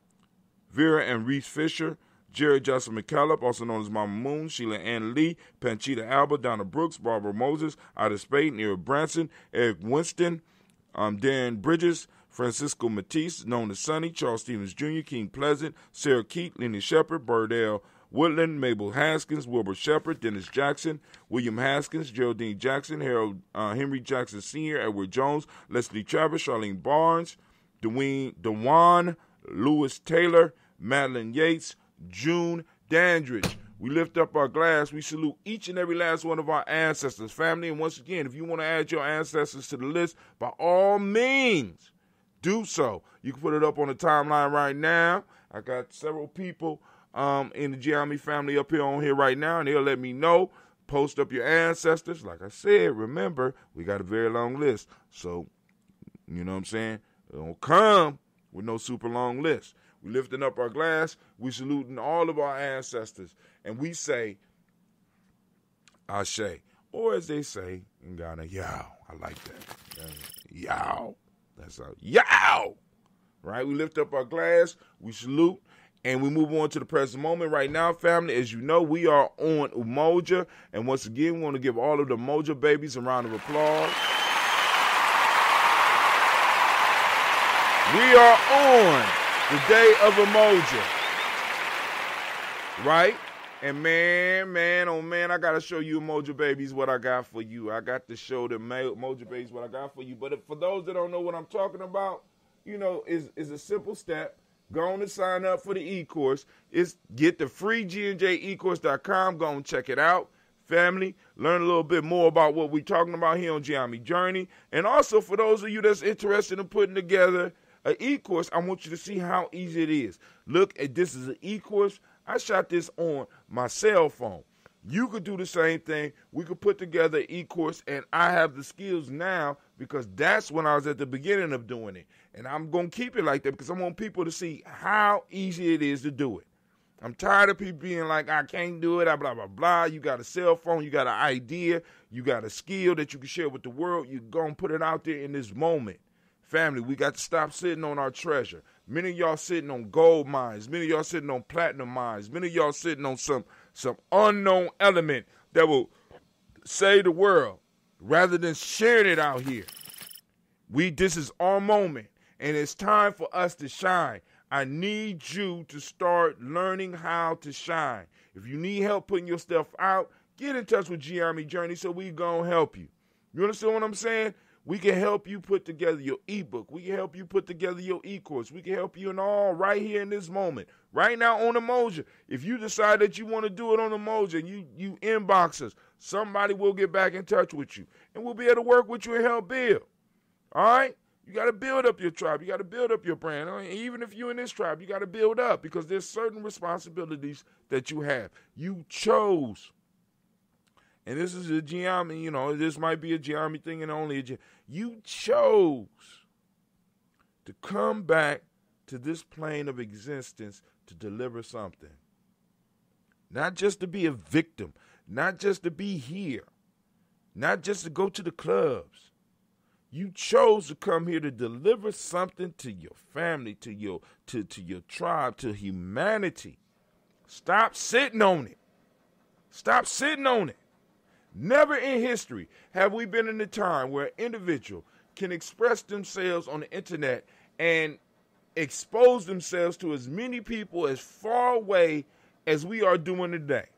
Vera and Reese Fisher, Jerry Johnson McCallum, also known as Mama Moon, Sheila Ann Lee, Panchita Alba, Donna Brooks, Barbara Moses, Ida Spade, Neil Branson, Eric Winston, um, Darren Bridges, Francisco Matisse, known as Sonny, Charles Stevens Junior, King Pleasant, Sarah Keat, Lenny Shepard, Burdell Woodland, Mabel Haskins, Wilbur Shepard, Dennis Jackson, William Haskins, Geraldine Jackson, Harold uh, Henry Jackson Senior, Edward Jones, Leslie Travis, Charlene Barnes, Dwayne Dewan, Lewis Taylor, Madeline Yates, June Dandridge. We lift up our glass. We salute each and every last one of our ancestors, family. And once again, if you want to add your ancestors to the list, by all means, do so. You can put it up on the timeline right now. I got several people um, in the Gye-Nyame family up here on here right now, and they'll let me know. Post up your ancestors. Like I said, remember, we got a very long list. So, you know what I'm saying? It don't come with no super long list. We lifting up our glass, we saluting all of our ancestors, and we say, Ashe, or as they say in Ghana, yow. I like that. Yow. That's how, yow. Right? We lift up our glass, we salute, and we move on to the present moment. Right now, family, as you know, we are on Umoja, and once again, we want to give all of the Umoja babies a round of applause. We are on the day of Umoja, right? And man, man, oh man, I got to show you Umoja babies what I got for you. I got to show the Umoja babies what I got for you. But if, for those that don't know what I'm talking about, you know, is is a simple step. Go on and sign up for the e-course. It's get the free G N J e course dot com. Go and check it out. Family, learn a little bit more about what we're talking about here on Gye-Nyame Journey. And also for those of you that's interested in putting together an e-course, I want you to see how easy it is. Look, at this is an e-course. I shot this on my cell phone. You could do the same thing. We could put together an e-course, and I have the skills now because that's when I was at the beginning of doing it. And I'm going to keep it like that because I want people to see how easy it is to do it. I'm tired of people being like, I can't do it, blah, blah, blah. You got a cell phone, you got an idea, you got a skill that you can share with the world. You're going to put it out there in this moment. Family, we got to stop sitting on our treasure. Many of y'all sitting on gold mines. Many of y'all sitting on platinum mines. Many of y'all sitting on some, some unknown element that will save the world rather than sharing it out here. We, this is our moment, and it's time for us to shine. I need you to start learning how to shine. If you need help putting your stuff out, get in touch with Gye-Nyame Journey so we gonna help you. You understand what I'm saying? We can help you put together your ebook. We can help you put together your e-course. We can help you in all right here in this moment. Right now on Umoja. If you decide that you want to do it on Umoja and you, you inbox us, somebody will get back in touch with you. And we'll be able to work with you and help build. All right? You got to build up your tribe. You got to build up your brand. I mean, even if you're in this tribe, you got to build up because there's certain responsibilities that you have. You chose. And this is a Gye-Nyame, you know, this might be a Gye-Nyame thing and only a Gye-Nyame. You chose to come back to this plane of existence to deliver something. Not just to be a victim. Not just to be here. Not just to go to the clubs. You chose to come here to deliver something to your family, to your, to, to your tribe, to humanity. Stop sitting on it. Stop sitting on it. Never in history have we been in a time where an individual can express themselves on the internet and expose themselves to as many people as far away as we are doing today.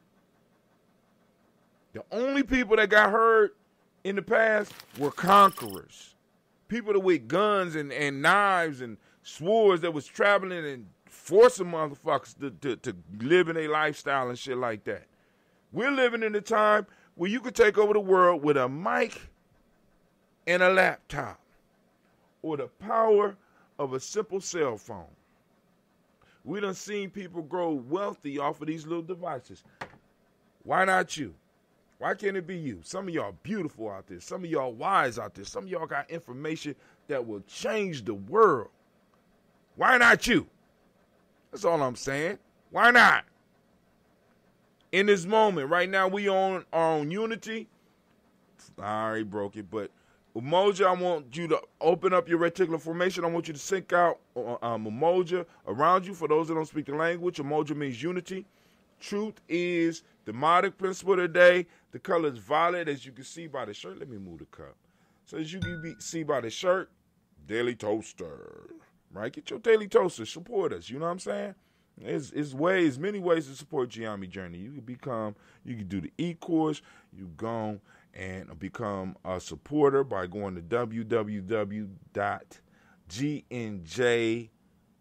The only people that got heard in the past were conquerors. People that with guns and, and knives and swords that was traveling and forcing motherfuckers to, to, to live in a lifestyle and shit like that. We're living in a time where you could take over the world with a mic and a laptop or the power of a simple cell phone. We done seen people grow wealthy off of these little devices. Why not you? Why can't it be you? Some of y'all beautiful out there. Some of y'all wise out there. Some of y'all got information that will change the world. Why not you? That's all I'm saying. Why not? In this moment, right now, we on on Unity. I already broke it, but Umoja, I want you to open up your reticular formation. I want you to sync out um, Umoja around you. For those that don't speak the language, Umoja means unity. Truth is the demonic principle today. The color is violet, as you can see by the shirt. Let me move the cup. So as you can be, see by the shirt, Daily Toaster, right? Get your Daily Toaster. Support us. You know what I'm saying? It's, it's ways, many ways to support Gye-Nyame Journey. You can become, you can do the e-course. You go and become a supporter by going to w w w dot g n j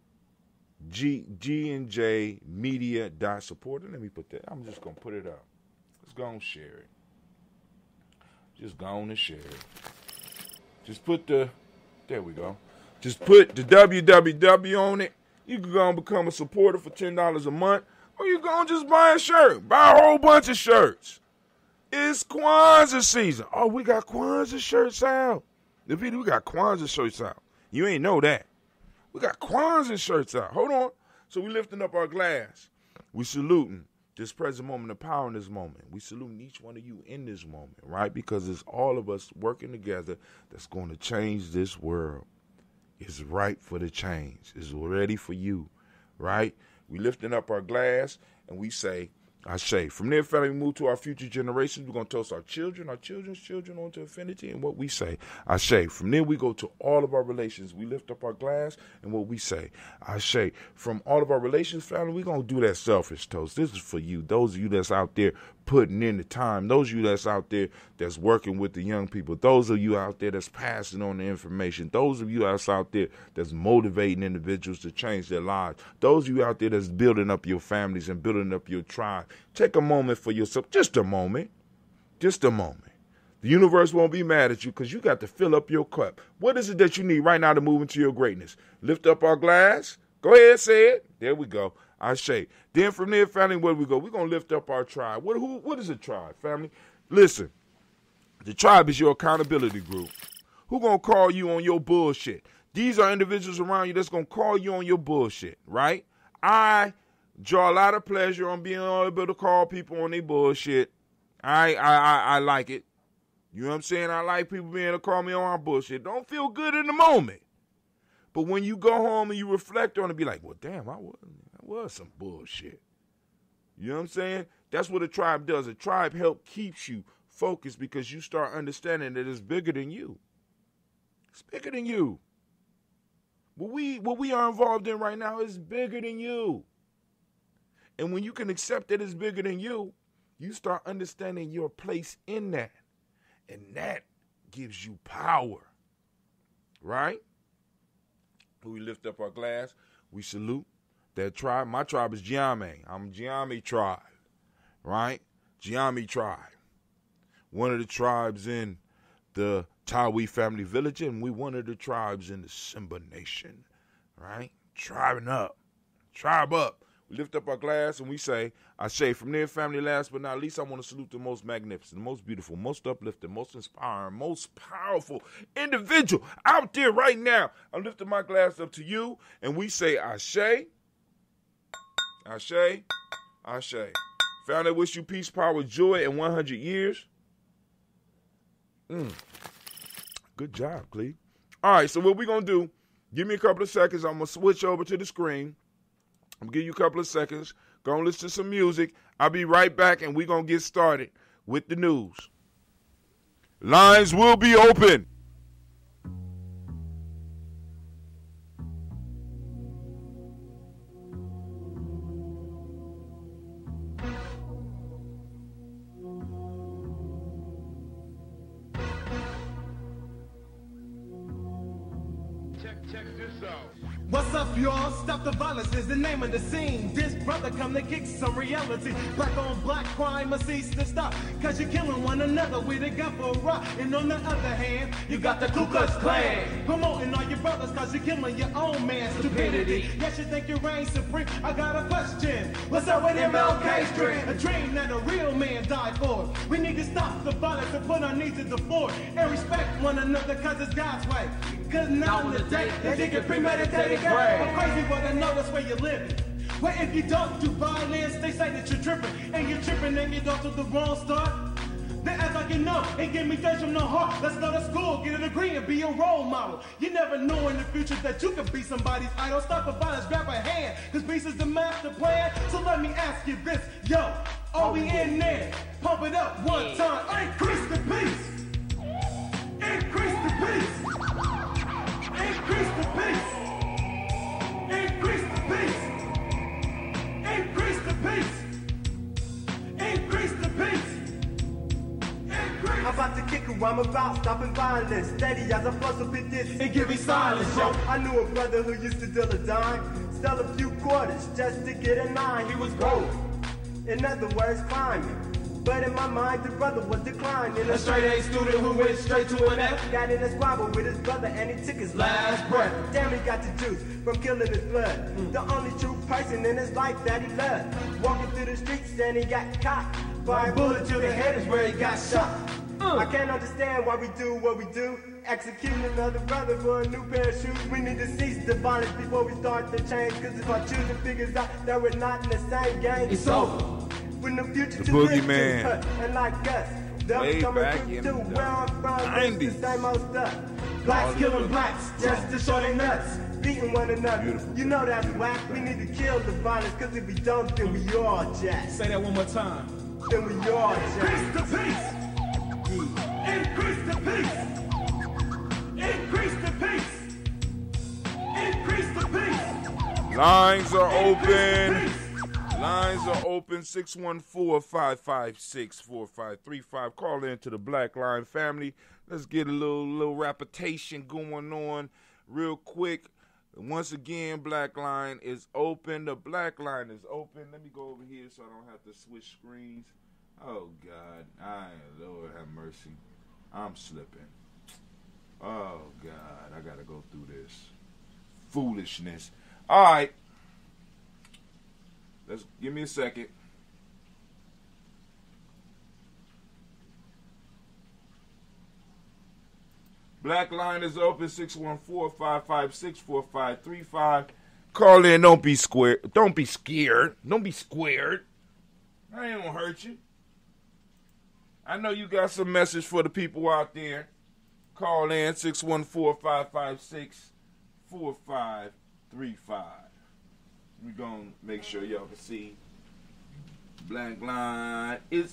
media dot support. Let me put that. I'm just going to put it up. Let's go and share it. Just go on and share it. Just put the, there we go. Just put the w w w on it. You can go and become a supporter for ten dollars a month, or you go and just buy a shirt. Buy a whole bunch of shirts. It's Kwanzaa season. Oh, we got Kwanzaa shirts out. The video, we got Kwanzaa shirts out. You ain't know that. We got Kwanzaa shirts out. Hold on. So we lifting up our glass. We saluting this present moment of power in this moment. We saluting each one of you in this moment, right? Because it's all of us working together that's going to change this world. It's ripe for the change. It's ready for you, right? We lifting up our glass and we say, I say. From there, family, we move to our future generations. We're going to toast our children, our children's children onto infinity, and what we say, I say. From there, we go to all of our relations. We lift up our glass, and what we say, I say. From all of our relations, family, we're going to do that selfish toast. This is for you, those of you that's out there putting in the time, those of you that's out there that's working with the young people, those of you out there that's passing on the information, those of you that's out there that's motivating individuals to change their lives, those of you out there that's building up your families and building up your tribe. Take a moment for yourself, just a moment, just a moment. The universe won't be mad at you because you got to fill up your cup. What is it that you need right now to move into your greatness? Lift up our glass. Go ahead, say it. There we go. I say. Then from there, family, where we go? We're going to lift up our tribe. What, who, what is a tribe, family? Listen, the tribe is your accountability group. Who going to call you on your bullshit? These are individuals around you that's going to call you on your bullshit, right? I draw a lot of pleasure on being able to call people on their bullshit. I, I, I, I like it. You know what I'm saying? I like people being able to call me on my bullshit. Don't feel good in the moment. But when you go home and you reflect on it, be like, well, damn, I was, that was some bullshit. You know what I'm saying? That's what a tribe does. A tribe help keeps you focused because you start understanding that it's bigger than you. It's bigger than you. What we, what we are involved in right now is bigger than you. And when you can accept that it's bigger than you, you start understanding your place in that. And that gives you power. Right? We lift up our glass. We salute that tribe. My tribe is Gye-Nyame. I'm Gye-Nyame tribe. Right? Gye-Nyame tribe. One of the tribes in the Tawi family village, and we one of the tribes in the Simba nation. Right? Tribing up. Tribe up. We lift up our glass and we say, I say, from their family last but not least, I want to salute the most magnificent, the most beautiful, most uplifting, most inspiring, most powerful individual out there right now. I'm lifting my glass up to you and we say, Ashe, Ashe, Ashe. Family, wish you peace, power, joy, and one hundred years. Mm. Good job, Clee. All right, so what we're going to do, give me a couple of seconds. I'm going to switch over to the screen. I'm going to give you a couple of seconds. Go and listen to some music. I'll be right back, and we're going to get started with the news. Lines will be open. What's up, y'all? Stop the violence is the name of the scene. This brother come to kick some reality. Black on black crime must cease to stop. Cause you're killing one another with a gun for a rock. And on the other hand, you got the Ku Klux Klan promoting all your brothers cause you're killing your own man. Stupidity. Yes, you think you reign supreme. I got a question. What's up with M L K's dream? A dream that a real man died for. We need to stop the violence and put our needs at the floor. And respect one another cause it's God's way. Cause now in the day, they think you're premeditated. I'm crazy, but I know that's where you're living. Well, if you don't do violence, they say that you're tripping. And you're tripping and you don't do the wrong start. They act like you know and give me things from the heart. Let's go to school, get a degree, and be a role model. You never know in the future that you could be somebody's idol. Stop the violence, grab a hand, cause peace is the master plan. So let me ask you this, yo, are we in there? Pump it up one time, increase the peace. Increase the peace. Increase the peace. Increase the peace. Increase the peace. Increase the peace. Increase. I'm about to kick who I'm about, stopping violence. Steady as I plus up in this and give me silence, yo. I knew a brother who used to deal a dime, sell a few quarters just to get a nine. He was broke. In other words, climbing. But in my mind, the brother was declining. A straight A student who went straight to an F. Got in a squabble with his brother and he took his last breath. Damn, he got the juice from killing his blood. Mm. The only true person in his life that he loved. Walking through the streets and he got caught. By a bullet to the head is where he got shot. Mm. I can't understand why we do what we do. Executing another brother for a new pair of shoes. We need to cease the violence before we start to change. Cause if our children figures out that we're not in the same game, it's over. When the future the boogeyman, and like us, they'll come and to where I'm from. It's the same old stuff. Blacks killing blacks just to show their nuts, beating one another. Beautiful. You know that's whack. We need to kill the violence, cause if we don't, then we all jack. Say that one more time. Then we all jack. Increase the peace. Yeah. Increase the peace. Increase the peace. Increase the peace. Lines are open. Lines are open, six one four, five five six, four five three five. Call in to the Black Line family. Let's get a little little repetition going on real quick. Once again, Black Line is open. The Black Line is open. Let me go over here so I don't have to switch screens. Oh, God. I, Lord have mercy. I'm slipping. Oh, God. I got to go through this foolishness. All right. Let's give me a second. Black Line is open, six one four, five five six, four five three five. Call in, don't be squared. Don't be scared. Don't be squared. I ain't gonna hurt you. I know you got some message for the people out there. Call in six one four, five five six, four five three five. We're going to make sure y'all can see. Blank line is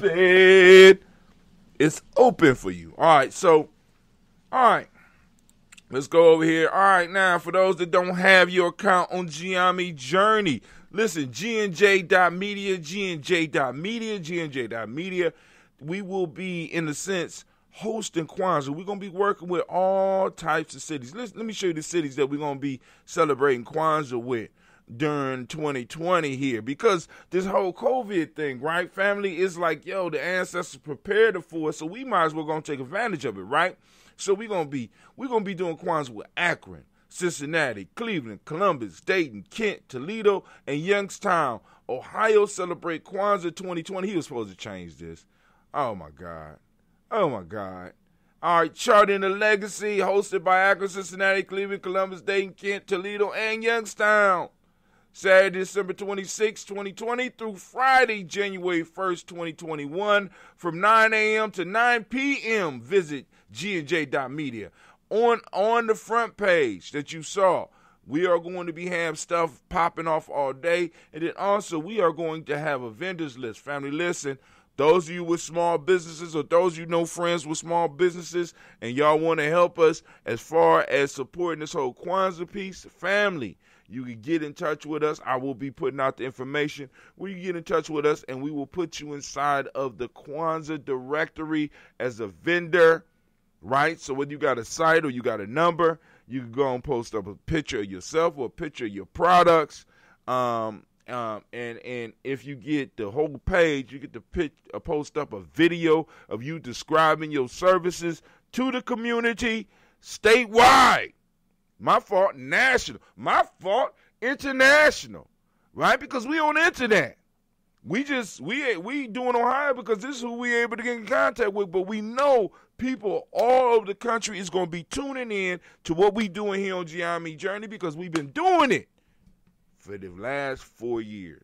open. It's open for you. All right, so, all right. Let's go over here. All right, now, for those that don't have your account on Gye-Nyame Journey, listen, G N J dot media, G N J dot media, G N J dot media. We will be, in a sense, hosting Kwanzaa. We're going to be working with all types of cities. Let's, let me show you the cities that we're going to be celebrating Kwanzaa with during twenty twenty here, because this whole COVID thing, right, family, is like, yo, the ancestors prepared it for us, so we might as well go and take advantage of it, right? So we're gonna be we're gonna be doing Kwanzaa with Akron, Cincinnati, Cleveland, Columbus, Dayton, Kent, Toledo, and Youngstown. Ohio celebrate Kwanzaa twenty twenty. He was supposed to change this. Oh my God. Oh my God. All right, Charting the Legacy, hosted by Akron, Cincinnati, Cleveland, Columbus, Dayton, Kent, Toledo, and Youngstown. Saturday, December twenty-sixth, twenty twenty through Friday, January first, twenty twenty-one from nine a.m. to nine p.m. Visit G N J dot media. On, on the front page that you saw, we are going to be having stuff popping off all day. And then also we are going to have a vendors list. Family, listen, those of you with small businesses or those of you know friends with small businesses and y'all want to help us as far as supporting this whole Kwanzaa piece, family, you can get in touch with us. I will be putting out the information where you get in touch with us, and we will put you inside of the Kwanzaa directory as a vendor, right? So whether you got a site or you got a number, you can go and post up a picture of yourself or a picture of your products. Um, um, and, and if you get the whole page, you get to pitch, uh, post up a video of you describing your services to the community statewide. My fault, national. My fault, international, right? Because we on the internet. We just, we we doing Ohio because this is who we able to get in contact with. But we know people all over the country is going to be tuning in to what we doing here on Gye-Nyame Journey because we've been doing it for the last four years.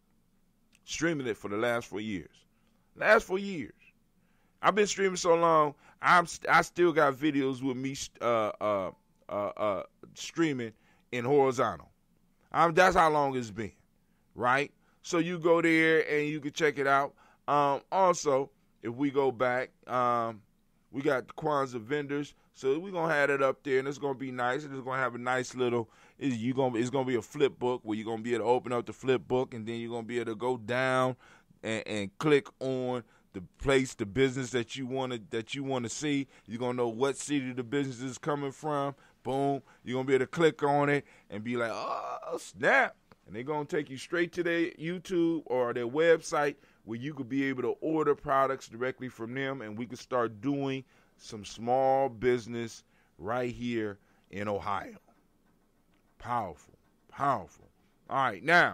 Streaming it for the last four years. Last four years. I've been streaming so long, I'm I still got videos with me uh, uh, Uh, uh, streaming in horizontal. Um, that's how long it's been, right? So you go there and you can check it out. Um, also, if we go back, um, we got the Kwanzaa vendors, so we're gonna have it up there, and it's gonna be nice. And it's gonna have a nice little. It's, you gonna it's gonna be a flip book where you're gonna be able to open up the flip book, and then you're gonna be able to go down and, and click on the place, the business that you want to that you want to see. You're gonna know what city the business is coming from. Boom, you're going to be able to click on it and be like, oh, snap. And they're going to take you straight to their YouTube or their website where you could be able to order products directly from them, and we could start doing some small business right here in Ohio. Powerful, powerful. All right, now,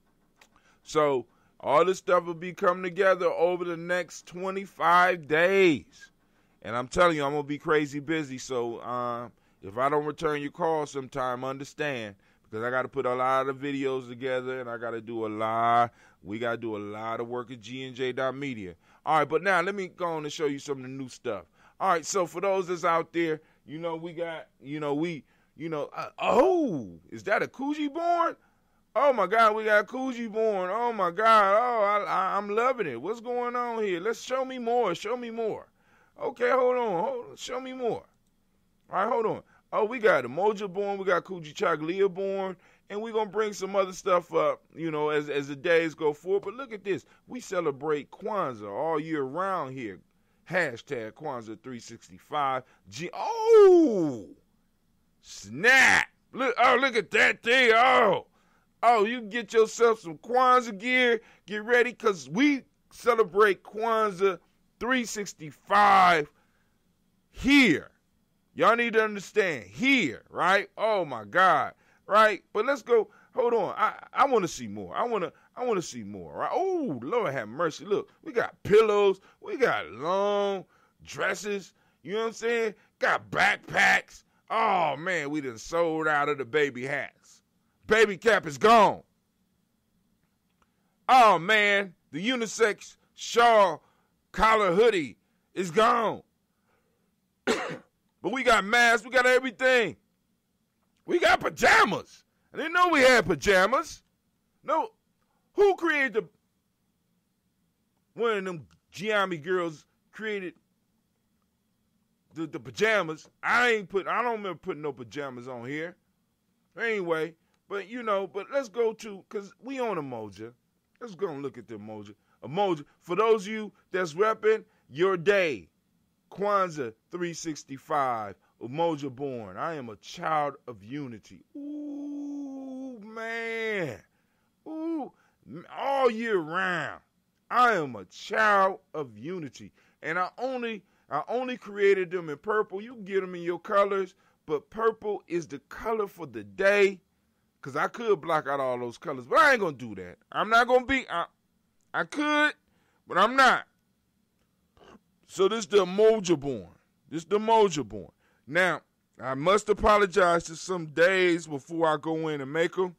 so all this stuff will be coming together over the next twenty-five days. And I'm telling you, I'm going to be crazy busy, so um, if I don't return your call sometime, understand, because I got to put a lot of videos together, and I got to do a lot. We got to do a lot of work at G N J dot media. All right, but now let me go on and show you some of the new stuff. All right, so for those that's out there, you know, we got, you know, we, you know, uh, oh, is that a Coogee born? Oh, my God, we got Coogee born. Oh, my God. Oh, I, I, I'm loving it. What's going on here? Let's show me more. Show me more. Okay, hold on. Hold on. Show me more. All right, hold on. Oh, we got Umoja born, we got Kuji Chaglia born, and we're going to bring some other stuff up, you know, as, as the days go forward. But look at this. We celebrate Kwanzaa all year round here. Hashtag Kwanzaa three sixty-five. G- oh, snap. Look, oh, look at that thing. Oh, oh, you can get yourself some Kwanzaa gear. Get ready, because we celebrate Kwanzaa three sixty-five here. Y'all need to understand, here, right? Oh, my God, right? But let's go. Hold on. I, I want to see more. I want to I want to see more, right? Oh, Lord have mercy. Look, we got pillows. We got long dresses. You know what I'm saying? Got backpacks. Oh, man, we done sold out of the baby hats. Baby cap is gone. Oh, man, the unisex shawl collar hoodie is gone. But we got masks, we got everything. We got pajamas. I didn't know we had pajamas. No, who created the, one of them Gye-Nyame girls created the, the pajamas. I ain't put, I don't remember putting no pajamas on here. Anyway, but you know, but let's go to, because we on Umoja. Let's go and look at the Umoja. Umoja, for those of you that's repping your day, Kwanzaa three sixty-five, Umoja born. I am a child of unity. Ooh, man. Ooh, all year round. I am a child of unity. And I only I only created them in purple. You can get them in your colors, but purple is the color for the day. Because I could block out all those colors, but I ain't going to do that. I'm not going to be, I, I could, but I'm not. So this is the Umoja born. This is the Umoja born. Now, I must apologize to some days before I go in and make them.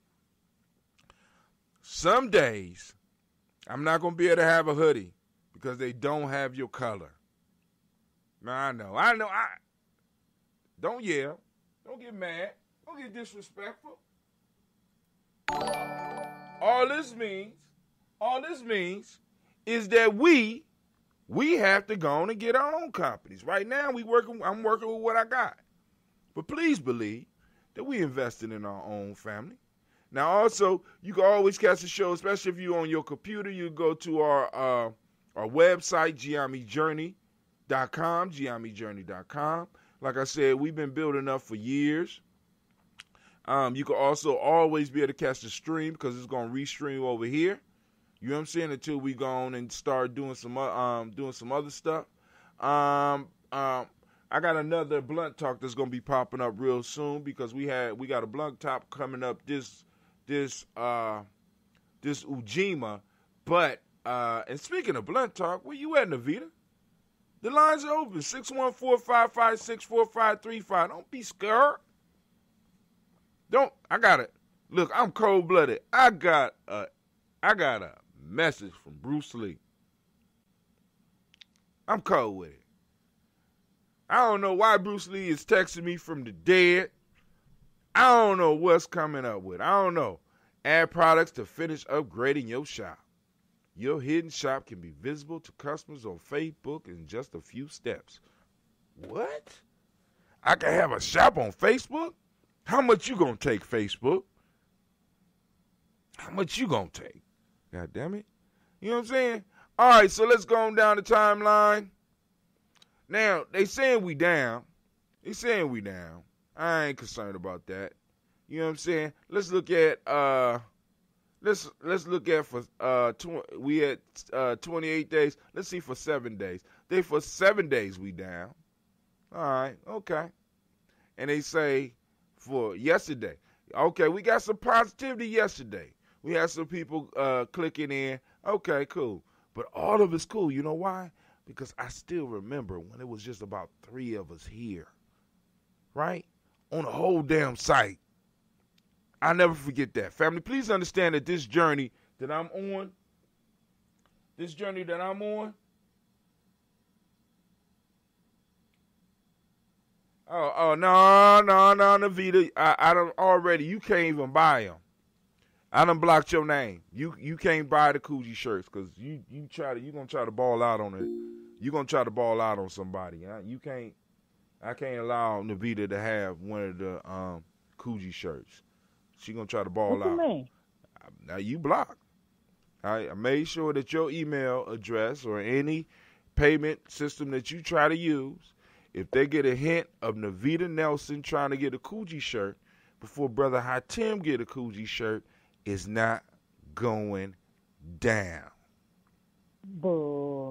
Some days, I'm not going to be able to have a hoodie because they don't have your color. Now, I know. I know. I Don't yell. Don't get mad. Don't get disrespectful. All this means, all this means is that we, we have to go on and get our own companies. Right now, we working. I'm working with what I got. But please believe that we invested in our own family. Now, also, you can always catch the show, especially if you're on your computer. You go to our uh, our website, Gye Nyame Journey dot com, Gye Nyame Journey dot com. Like I said, we've been building up for years. Um, you can also always be able to catch the stream because it's going to restream over here. You know what I'm saying? Until we go on and start doing some uh, um doing some other stuff. Um, um, I got another blunt talk that's going to be popping up real soon because we had we got a blunt talk coming up this this uh this Ujima. But uh, and speaking of blunt talk, where you at, Navita? The lines are open. six one four, five five six, four five three five. Don't be scared. Don't, I got it. Look, I'm cold-blooded. I got a, I got a message from Bruce Lee. I'm cold with it. I don't know why Bruce Lee is texting me from the dead. I don't know what's coming up with. I don't know. Add products to finish upgrading your shop. Your hidden shop can be visible to customers on Facebook in just a few steps. What? I can have a shop on Facebook? How much you gonna take, Facebook? How much you gonna take? God damn it. You know what I'm saying? All right, so let's go on down the timeline. Now, they saying we down. They saying we down. I ain't concerned about that. You know what I'm saying? Let's look at uh let's let's look at for uh tw- we had uh twenty-eight days. Let's see for seven days. They for seven days we down. All right, okay. And they say for yesterday. Okay, we got some positivity yesterday. We had some people uh, clicking in. Okay, cool. But all of it's cool. You know why? Because I still remember when it was just about three of us here, right? On the whole damn site. I'll never forget that. Family, please understand that this journey that I'm on, this journey that I'm on, Oh, oh no, no, no, Navita. I, I don't already. You can't even buy them. I done blocked your name. You you can't buy the Coogee shirts because you you try to you gonna try to ball out on it. You gonna try to ball out on somebody. Huh? You can't. I can't allow Navita to have one of the um Coogee shirts. She gonna try to ball what out. You mean? Now you blocked. I, I made sure that your email address or any payment system that you try to use, if they get a hint of Navita Nelson trying to get a Coogee shirt before Brother Hatim get a Coogee shirt, is not going down. Bull.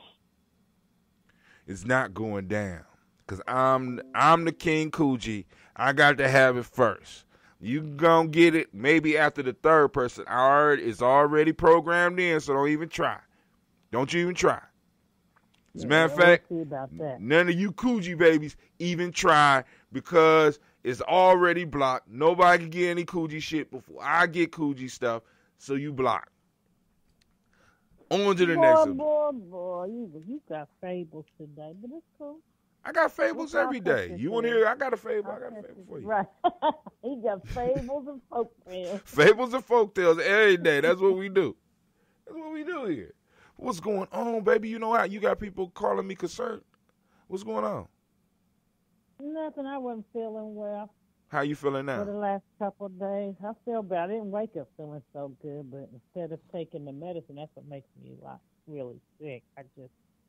It's not going down. Because I'm, I'm the King Coogee. I got to have it first. You gonna get it maybe after the third person. I already, it's already programmed in, so don't even try. Don't you even try. As a matter of fact, none of you Coogee babies even try because it's already blocked. Nobody can get any Coogee shit before I get Coogee stuff, so you block. On to the boy, next. Boy, boy, you, you got fables today, but it's cool. I got fables every day. You want to hear? I got a fable. I got a fable for you. Right. He got fables and folk tales. Fables and folk tales every day. That's what we do. That's what we do here. What's going on, baby? You know how you got people calling me concerned. What's going on? Nothing. I wasn't feeling well. How you feeling now? For the last couple of days, I feel bad. I didn't wake up feeling so good, but instead of taking the medicine, that's what makes me like really sick. I just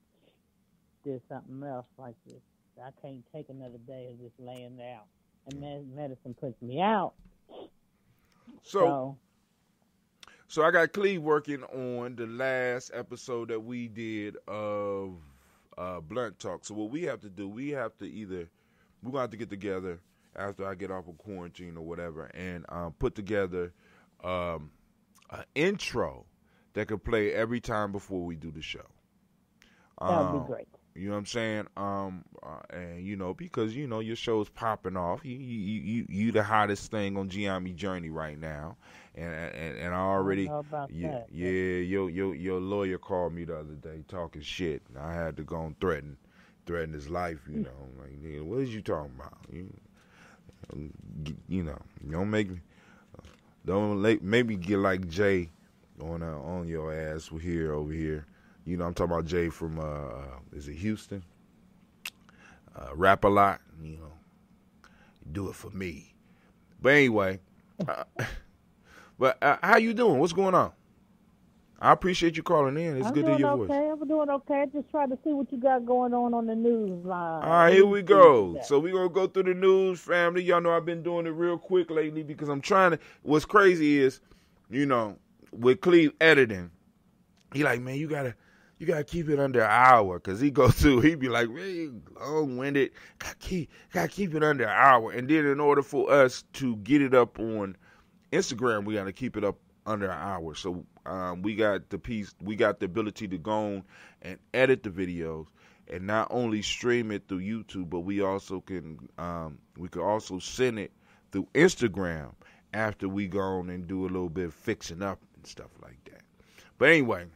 did something else like this. I can't take another day of just laying out, and then medicine puts me out. So, so, so I got Cleve working on the last episode that we did of uh, Blunt Talk. So what we have to do, we have to either we're gonna have to get together after I get off of quarantine or whatever, and um, put together um, an intro that could play every time before we do the show. That would um, be great. You know what I'm saying? Um, uh, and you know, because you know your show's popping off. You you you, you the hottest thing on Gye-Nyame Journey right now, and and, and I already I know about yeah that. yeah your your your lawyer called me the other day talking shit. And I had to go and threaten threaten his life. You know, like nigga, what is you talking about? You, you know, don't make me don't let, make me get like Jay on uh, on your ass here over here. You know, I'm talking about Jay from, uh, is it Houston? Uh, rap a lot, you know, do it for me. But anyway, uh, but uh, how you doing? What's going on? I appreciate you calling in. It's I'm good to hear your okay. voice. I'm doing okay. Just trying to see what you got going on on the news line. All right, here we go. So we're going to go through the news, family. Y'all know I've been doing it real quick lately because I'm trying to, what's crazy is, you know, with Cleve editing, he like, man, you got to, You gotta keep it under an hour, cause he go through. He be like, "Really long winded. Gotta keep, gotta keep it under an hour." And then, in order for us to get it up on Instagram, we gotta keep it up under an hour. So um, we got the piece, we got the ability to go on and edit the videos, and not only stream it through YouTube, but we also can, um, we could also send it through Instagram after we go on and do a little bit of fixing up and stuff like that. But anyway.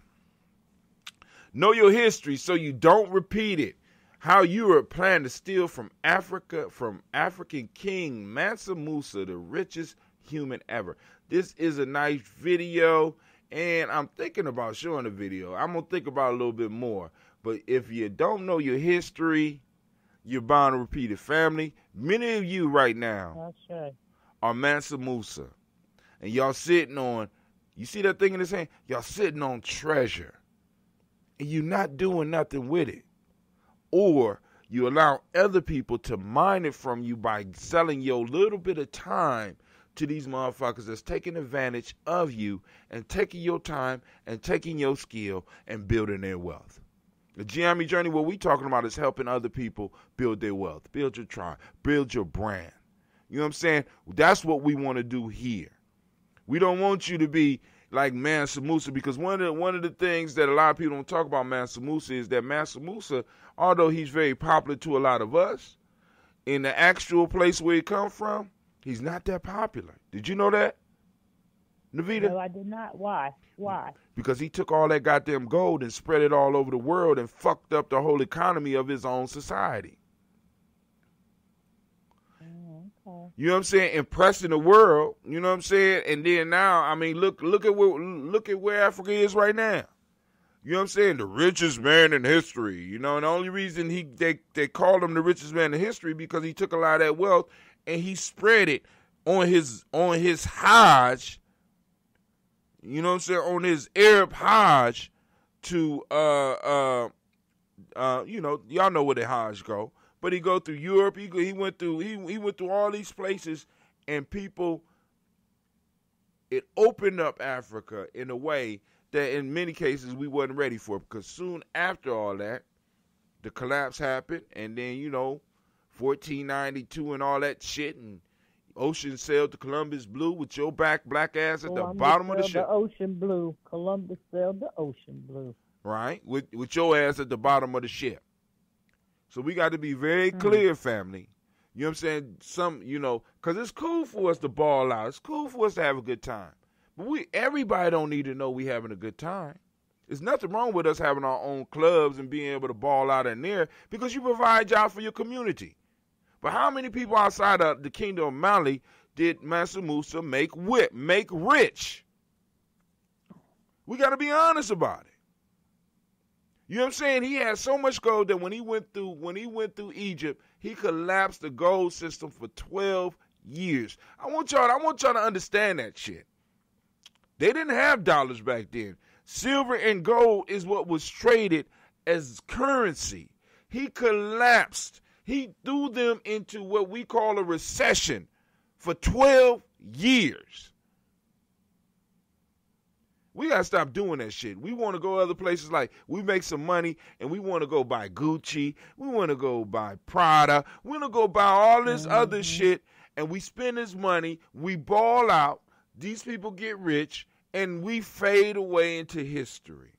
Know your history so you don't repeat it. How Europe planned to steal from Africa, from African King Mansa Musa, the richest human ever. This is a nice video, and I'm thinking about showing the video. I'm going to think about it a little bit more. But if you don't know your history, you're bound to repeat it. Family, many of you right now That's right. are Mansa Musa. And y'all sitting on, you see that thing in his hand? Y'all sitting on treasure. And you're not doing nothing with it. Or you allow other people to mine it from you by selling your little bit of time to these motherfuckers that's taking advantage of you and taking your time and taking your skill and building their wealth. The Gye-Nyame Journey, what we talking about is helping other people build their wealth, build your tribe, build your brand. You know what I'm saying? That's what we want to do here. We don't want you to be like Mansa Musa, because one of the, one of the things that a lot of people don't talk about Mansa Musa is that Mansa Musa, although he's very popular to a lot of us, in the actual place where he come from, he's not that popular. Did you know that, Navita? No, I did not. Why? Why? Because he took all that goddamn gold and spread it all over the world and fucked up the whole economy of his own society. Okay. You know what I'm saying? Impressing the world. You know what I'm saying? And then now, I mean, look, look at where, look at where Africa is right now. You know what I'm saying? The richest man in history. You know, and the only reason he they they called him the richest man in history because he took a lot of that wealth and he spread it on his on his Hajj. You know what I'm saying? On his Arab Hajj to uh uh uh you know, y'all know where the Hajj go. But he go through Europe. He go, he went through he he went through all these places, and people. It opened up Africa in a way that, in many cases, we wasn't ready for. Because soon after all that, the collapse happened, and then you know, fourteen ninety-two and all that shit, and ocean sailed to Columbus Blue with your back black ass at Columbus the bottom of the sailed ship. The ocean blue. Columbus sailed the ocean blue. Right, with with your ass at the bottom of the ship. So we got to be very clear, family. You know what I'm saying? Some, you know, because it's cool for us to ball out. It's cool for us to have a good time. But we, everybody don't need to know we having a good time. There's nothing wrong with us having our own clubs and being able to ball out in there because you provide jobs for your community. But how many people outside of the Kingdom of Mali did Mansa Musa make whip, make rich? We got to be honest about it. You know what I'm saying? He had so much gold that when he went through when he went through Egypt, he collapsed the gold system for twelve years. I want y'all I want y'all to understand that shit. They didn't have dollars back then. Silver and gold is what was traded as currency. He collapsed. He threw them into what we call a recession for twelve years. We got to stop doing that shit. We want to go other places like we make some money and we want to go buy Gucci. We want to go buy Prada. We want to go buy all this mm-hmm. other shit and we spend this money. We ball out. These people get rich and we fade away into history.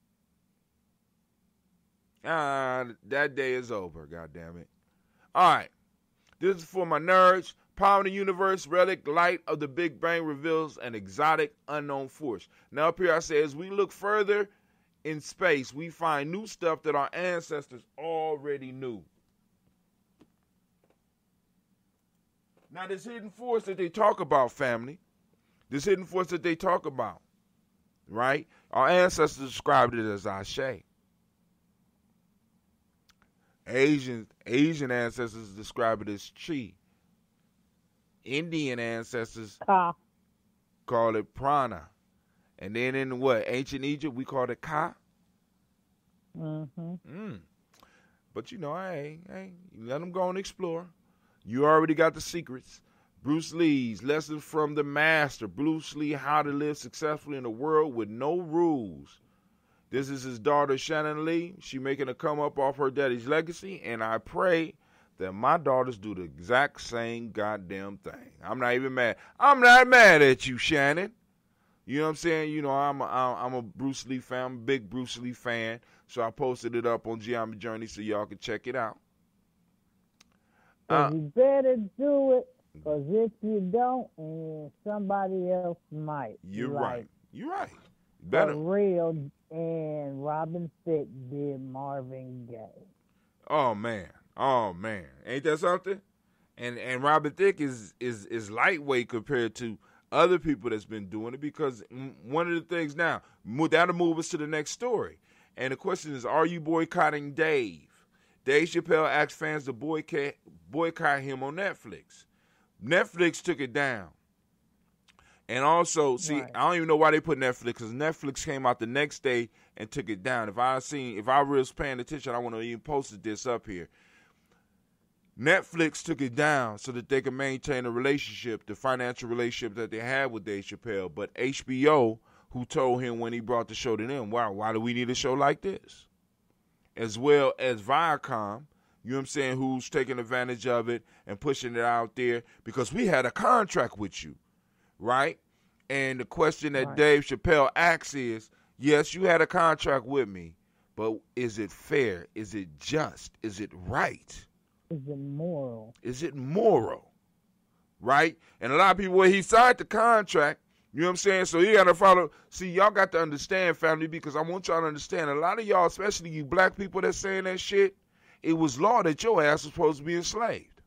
Ah, that day is over, goddammit. All right. This is for my nerds. Power in the universe, relic, light of the Big Bang reveals an exotic, unknown force. Now up here I say, as we look further in space, we find new stuff that our ancestors already knew. Now this hidden force that they talk about, family, this hidden force that they talk about, right? Our ancestors described it as Ashe. Asian, Asian ancestors describe it as Chi. Indian ancestors Ka. call it prana. And then in what? Ancient Egypt, we call it Ka. Mm-hmm. Mm. But you know, hey, hey, let them go and explore. You already got the secrets. Bruce Lee's Lessons from the Master. Bruce Lee, How to Live Successfully in a World with No Rules. This is his daughter, Shannon Lee. She making a come up off her daddy's legacy, and I pray that my daughters do the exact same goddamn thing. I'm not even mad. I'm not mad at you, Shannon. You know what I'm saying? You know, I'm a, I'm a Bruce Lee fan. I'm a big Bruce Lee fan. So I posted it up on Gye-Nyame Journey so y'all can check it out. Uh, you better do it, because if you don't, and somebody else might. You're like, right. You're right. Better. For real, and Robin Thicke did Marvin Gaye. Oh, man. Oh, man. Ain't that something? And and Robin Thicke is, is, is lightweight compared to other people that's been doing it, because one of the things now, that'll move us to the next story. And the question is, are you boycotting Dave? Dave Chappelle asked fans to boycott, boycott him on Netflix. Netflix took it down. And also, see, right. I don't even know why they put Netflix, because Netflix came out the next day and took it down. If I seen, if I was paying attention, I want to even posted this up here. Netflix took it down so that they could maintain a relationship, the financial relationship that they had with Dave Chappelle. But H B O, who told him when he brought the show to them, wow, why do we need a show like this? As well as Viacom, you know what I'm saying, who's taking advantage of it and pushing it out there because we had a contract with you, right? And the question that right. Dave Chappelle asks is, yes, you had a contract with me, but is it fair? Is it just? Is it right? Is it moral? Is it moral? Right? And a lot of people, when he signed the contract, you know what I'm saying? So you got to follow. See, y'all got to understand, family, because I want y'all to understand. A lot of y'all, especially you black people that's saying that shit, it was law that your ass was supposed to be enslaved.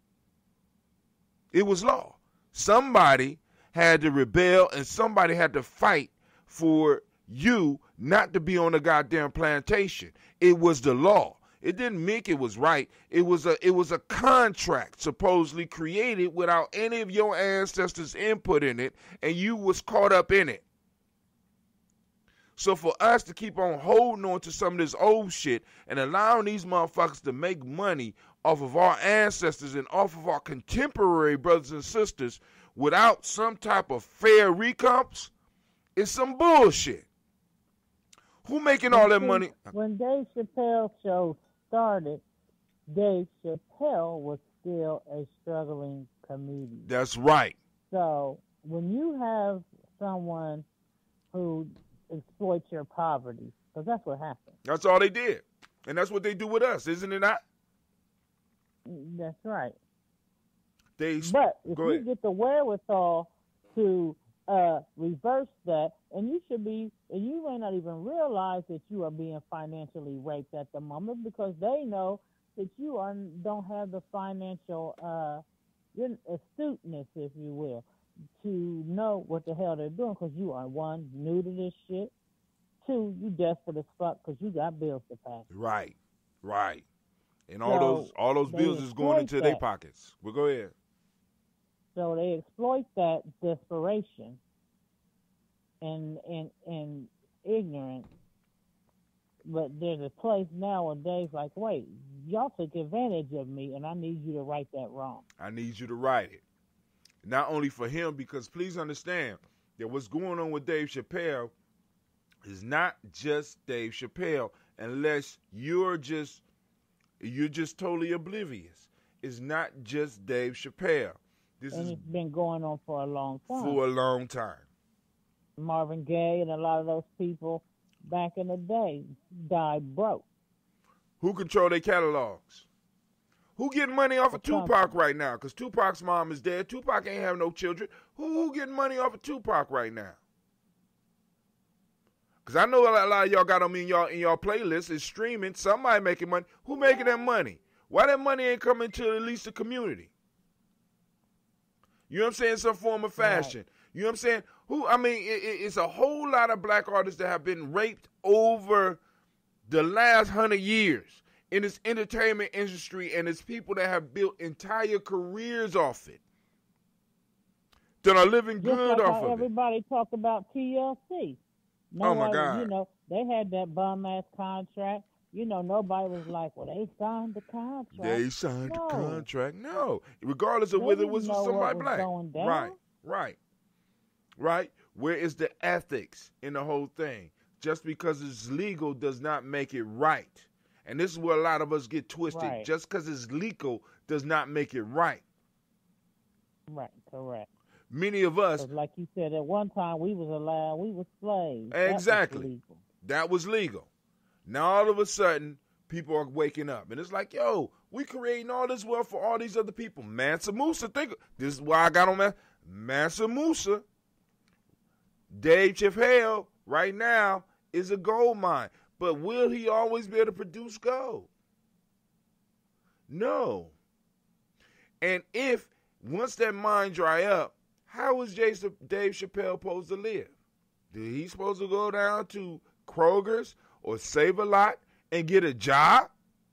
It was law. Somebody had to rebel and somebody had to fight for you not to be on a goddamn plantation. It was the law. It didn't make it was right. It was a it was a contract supposedly created without any of your ancestors' input in it, and you was caught up in it. So for us to keep on holding on to some of this old shit and allowing these motherfuckers to make money off of our ancestors and off of our contemporary brothers and sisters without some type of fair recomps is some bullshit. Who making all that money? When Dave Chappelle's show started, Dave Chappelle was still a struggling comedian. That's right. So when you have someone who exploits your poverty, because that's what happened. That's all they did. And that's what they do with us, isn't it not? That's right. They But if you ahead. get the wherewithal to uh, reverse that, and you should be And you may not even realize that you are being financially raped at the moment because they know that you are don't have the financial uh, astuteness, if you will, to know what the hell they're doing because you are, one, new to this shit. Two, you desperate as fuck because you got bills to pay. Right, right. And So all those all those they bills is going into exploit their that. pockets. Well, go ahead. So they exploit that desperation and and and ignorance. But there's a place nowadays like, wait, y'all took advantage of me, and I need you to right that wrong. I need you to write it. Not only for him, because please understand that what's going on with Dave Chappelle is not just Dave Chappelle, unless you're just you're just totally oblivious. It's not just Dave Chappelle. This And is it's been going on for a long time. for a long time. Marvin Gaye and a lot of those people back in the day died broke. Who control their catalogs? Who getting money off of Tupac right now? Because Tupac's mom is dead. Tupac ain't have no children. Who, who getting money off of Tupac right now? Because I know a lot of y'all got them in y'all in y'all playlist is streaming. Somebody making money. Who making that money? Why that money ain't coming to at least the community? You know what I'm saying? Some form of fashion. Right. You know what I'm saying? Who? I mean, it, it, it's a whole lot of black artists that have been raped over the last hundred years in this entertainment industry, and it's people that have built entire careers off it, that are living Just good like off how of everybody talk about T L C. No Oh, my one, God. You know, they had that bum ass contract. You know, nobody was like, well, they signed the contract. it. They signed no. the contract. No, regardless of They whether it didn't was with know somebody what was black. going down. Right, right, right. Where is the ethics in the whole thing? Just because it's legal does not make it right. And this is where a lot of us get twisted. Right. Just because it's legal does not make it right. Right, correct. Many of us, 'Cause like you said, at one time we was allowed, we was slaves. That was exactly, legal. that was legal. Now all of a sudden, people are waking up. And it's like, yo, we creating all this wealth for all these other people. Mansa Musa, think, this is why I got on Man, Mansa Musa. Dave Chappelle, right now, is a gold mine. But will he always be able to produce gold? No. And if, once that mine dry up, how is Dave Chappelle supposed to live? Did he supposed to go down to Kroger's or Save-A-Lot and get a job?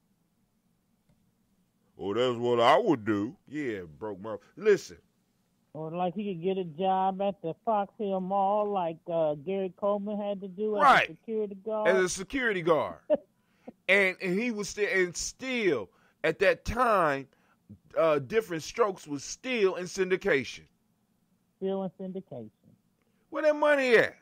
Oh, that's what I would do. Yeah, broke my... Listen. Or like he could get a job at the Fox Hill Mall like uh, Gary Coleman had to do as Right. a security guard. As a security guard. and and he was still, and still, at that time, uh, Different Strokes was still in syndication. Still in syndication. Where that money at?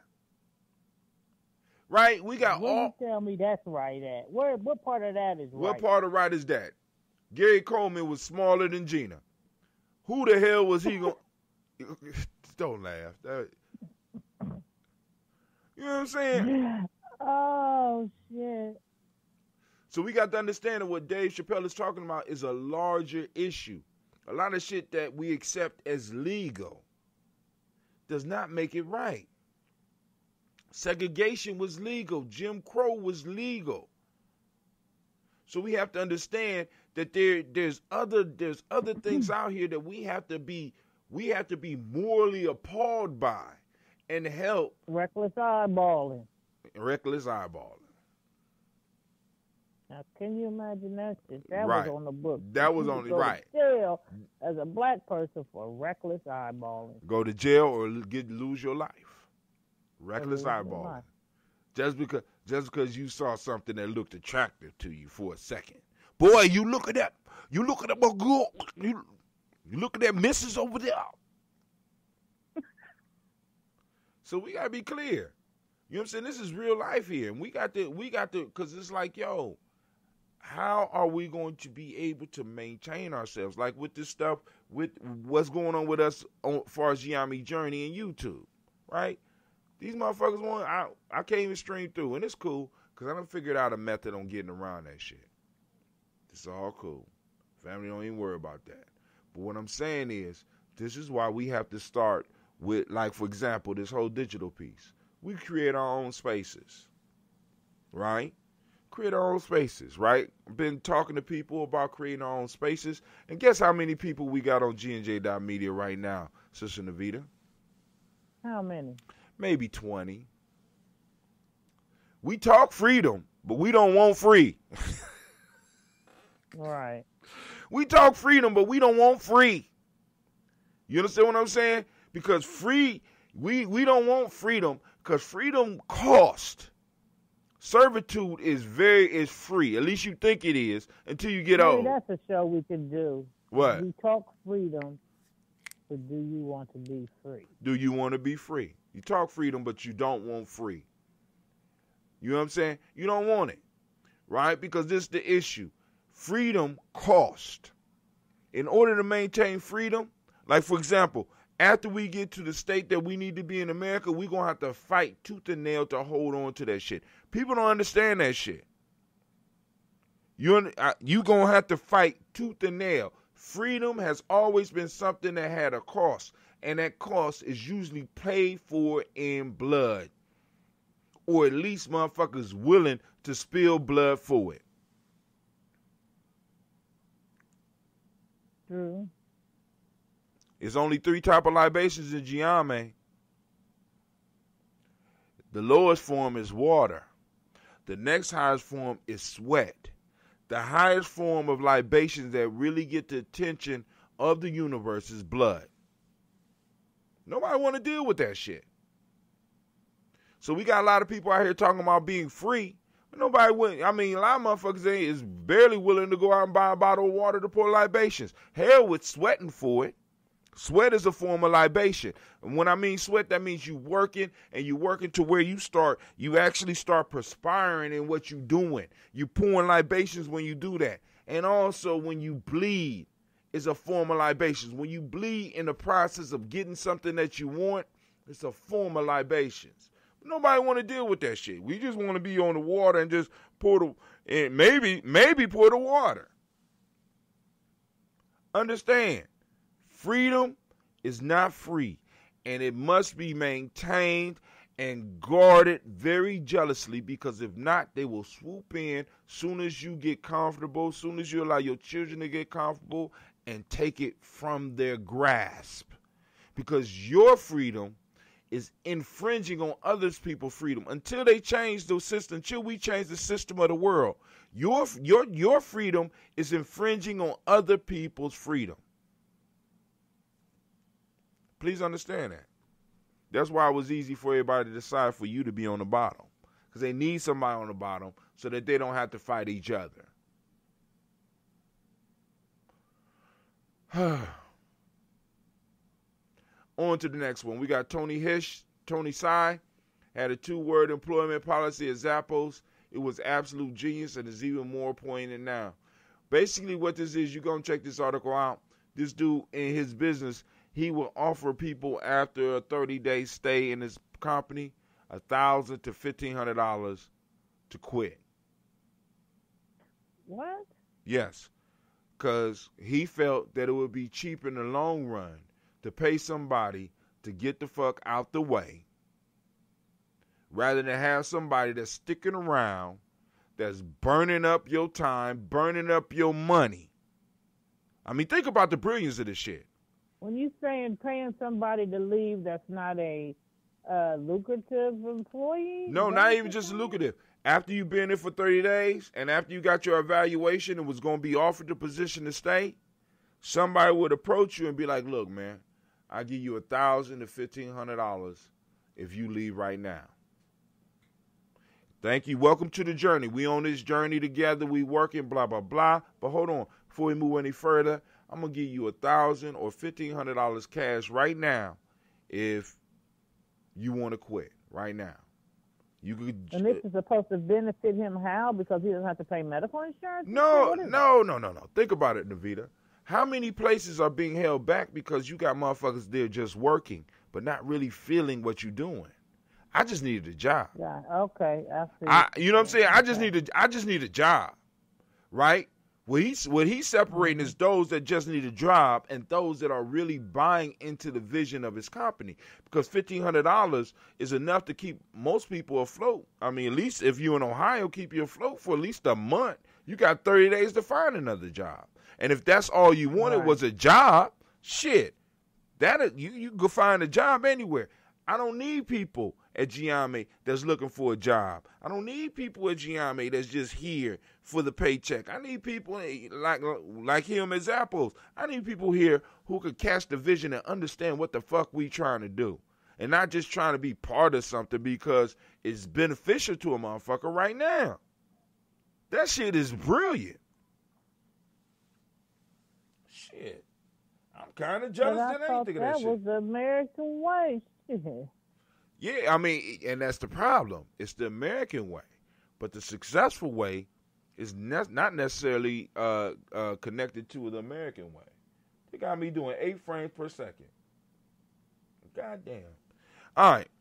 Right? We got Where all... you tell me that's right at? Where? What part of that is What right? part of right is that? Gary Coleman was smaller than Gina. Who the hell was he going... Don't laugh. That... You know what I'm saying? Oh, shit. So we got to understand that what Dave Chappelle is talking about is a larger issue. A lot of shit that we accept as legal does not make it right. Segregation was legal. Jim Crow was legal. So we have to understand that there, there's other, there's other things out here that we have to be, we have to be morally appalled by, and help. Reckless eyeballing. Reckless eyeballing. Now, can you imagine that shit? That Right. was on the book. That was You on could the- go to right. jail as a black person for reckless eyeballing. Go to jail or get lose your life. Reckless lose your eyeballing. life. Just because, just because you saw something that looked attractive to you for a second. Boy, you look at that. You look at that girl. You, you look at that missus over there. So we gotta be clear. You know what I'm saying? This is real life here, and we got to, we got to, because it's like, yo, how are we going to be able to maintain ourselves? Like with this stuff, with what's going on with us on, as far as Gye-Nyame journey and YouTube, right? These motherfuckers want, I, I can't even stream through, and it's cool, because I done figured out a method on getting around that shit. It's all cool. Family don't even worry about that. But what I'm saying is, this is why we have to start with, like, for example, this whole digital piece. we create our own spaces, right? Create our own spaces, right? Been talking to people about creating our own spaces, and guess how many people we got on G N J dot media right now, Sister Navita? How many? Maybe twenty. We talk freedom, but we don't want free. Right. We talk freedom, but we don't want free. You understand what I'm saying? Because free, we, we don't want freedom because freedom costs. Servitude is very is free. At least you think it is until you get Maybe old. That's a show we could do. What? We talk freedom, but do you want to be free? Do you want to be free? You talk freedom, but you don't want free. You know what I'm saying? You don't want it, right? Because this is the issue. Freedom cost. In order to maintain freedom, like for example, after we get to the state that we need to be in America, we're going to have to fight tooth and nail to hold on to that shit. People don't understand that shit. You're, you're going to have to fight tooth and nail. Freedom has always been something that had a cost, and that cost is usually paid for in blood, or at least motherfuckers willing to spill blood for it. True. It's only three type of libations in Gye-Nyame. The lowest form is water. The next highest form is sweat. The highest form of libations that really get the attention of the universe is blood. Nobody want to deal with that shit. So we got a lot of people out here talking about being free. Nobody will. I mean, a lot of motherfuckers ain't, is barely willing to go out and buy a bottle of water to pour libations. Hell with sweating for it. Sweat is a form of libation. And when I mean sweat, that means you working and you working to where you start, you actually start perspiring in what you doing. You pouring libations when you do that. And also when you bleed is a form of libations. When you bleed in the process of getting something that you want, it's a form of libations. Nobody want to deal with that shit. We just want to be on the water and just pour the, and maybe, maybe pour the water. Understand. Freedom is not free, and it must be maintained and guarded very jealously, because if not, they will swoop in soon as you get comfortable, soon as you allow your children to get comfortable, and take it from their grasp. Because your freedom is infringing on others people's freedom. Until they change the system, until we change the system of the world, your, your, your freedom is infringing on other people's freedom. Please understand that. That's why it was easy for everybody to decide for you to be on the bottom. Because they need somebody on the bottom so that they don't have to fight each other. On to the next one. We got Tony Hish, Tony Sai, had a two-word employment policy at Zappos. It was absolute genius, and is even more poignant now. Basically what this is, you're going to check this article out. This dude in his business, he will offer people after a thirty-day stay in his company one thousand dollars to fifteen hundred dollars to quit. What? Yes, because he felt that it would be cheap in the long run to pay somebody to get the fuck out the way rather than have somebody that's sticking around, that's burning up your time, burning up your money. I mean, think about the brilliance of this shit. When you saying paying somebody to leave, that's not a uh, lucrative employee? No, not even just lucrative. After you've been there for thirty days and after you got your evaluation and was going to be offered the position to stay, somebody would approach you and be like, look, man, I'll give you one thousand dollars to fifteen hundred dollars if you leave right now. Thank you. Welcome to the journey. We on this journey together. We working, blah, blah, blah. But hold on. Before we move any further, I'm going to give you one thousand dollars or fifteen hundred dollars cash right now if you want to quit right now. You could. And this is supposed to benefit him how? Because he doesn't have to pay medical insurance? No, no, no, no, no. Think about it, Navita. How many places are being held back because you got motherfuckers there just working but not really feeling what you're doing? I just needed a job. Yeah, okay, I see. I, you know what I'm saying? I just need a, I just need a job, right? What he's, what he's separating is those that just need a job and those that are really buying into the vision of his company. Because fifteen hundred dollars is enough to keep most people afloat. I mean, at least if you're in Ohio, keep you afloat for at least a month. You got thirty days to find another job. And if that's all you wanted Right. was a job, shit, that you, you can find a job anywhere. I don't need people at Gye-Nyame that's looking for a job. I don't need people at Gye-Nyame that's just here for the paycheck. I need people like like him as apples. I need people here who could catch the vision and understand what the fuck we trying to do. And not just trying to be part of something because it's beneficial to a motherfucker right now. That shit is brilliant. Shit. I'm kind of jealous But I that I thought ain't think of that that shit. was the American way. Shit. Yeah, I mean, and that's the problem. It's the American way. But the successful way is ne- not necessarily uh, uh, connected to the American way. They got me doing eight frames per second. Goddamn. All right.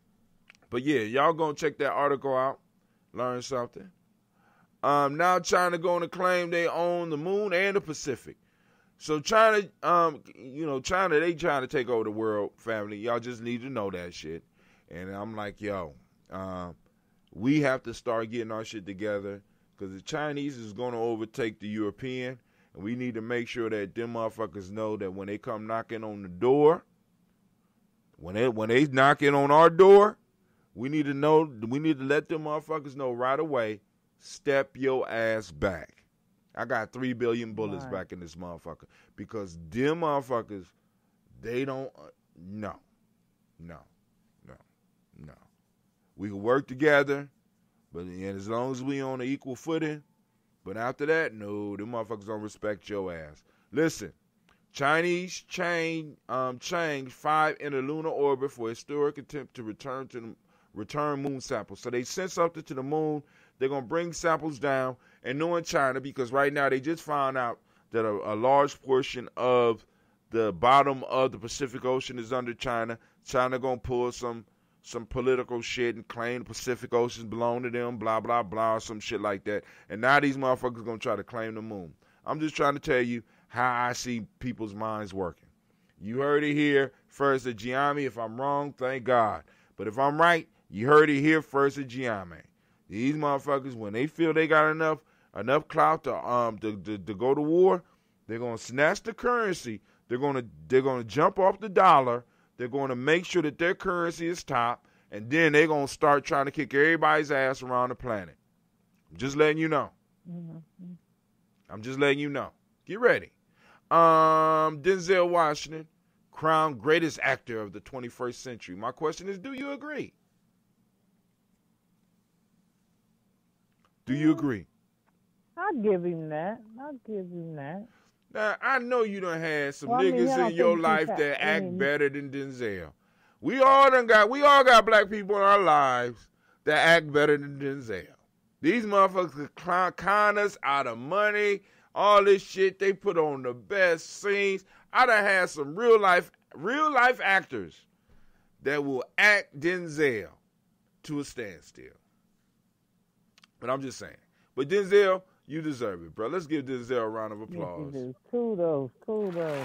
But yeah, y'all gonna check that article out, learn something. Um, now China going to claim they own the moon and the Pacific. So China, um, you know, China, they trying to take over the world, family. Y'all just need to know that shit. And I'm like, yo, um, we have to start getting our shit together because the Chinese is going to overtake the European, and we need to make sure that them motherfuckers know that when they come knocking on the door, when they when they knocking on our door, we need to know, we need to let them motherfuckers know right away, step your ass back. I got three billion bullets Right. back in this motherfucker because them motherfuckers, they don't, uh, no, no, no, no. We can work together, but and as long as we on an equal footing, but after that, no, them motherfuckers don't respect your ass. Listen, Chinese chain, um, changed five interlunar orbit for historic attempt to return to the, return moon samples. So they sent something to the moon. They're going to bring samples down, and knowing China, because right now they just found out that a, a large portion of the bottom of the Pacific Ocean is under China. China going to pull some some political shit and claim the Pacific Ocean belong to them, blah, blah, blah, some shit like that. And now these motherfuckers going to try to claim the moon. I'm just trying to tell you how I see people's minds working. You heard it here first at Gye-Nyame. If I'm wrong, thank God. But if I'm right, you heard it here first at Gye-Nyame. These motherfuckers, when they feel they got enough enough clout to um to, to, to go to war, they're gonna snatch the currency. They're gonna they're gonna jump off the dollar. They're gonna make sure that their currency is top, and then they're gonna start trying to kick everybody's ass around the planet. I'm just letting you know. Mm-hmm. I'm just letting you know. Get ready. Um, Denzel Washington, crowned greatest actor of the twenty-first century. My question is, do you agree? Do you agree? I'll give him that. I'll give him that. Now, I know you done had some Well, I mean, niggas I don't in your think life he's that had act any- better than Denzel. We all done got, we all got black people in our lives that act better than Denzel. These motherfuckers could con, con us out of money, all this shit. They put on the best scenes. I done had some real life, real life actors that will act Denzel to a standstill. But I'm just saying. But Denzel, you deserve it, bro. Let's give Denzel a round of Yes, applause. you do. Kudos, kudos.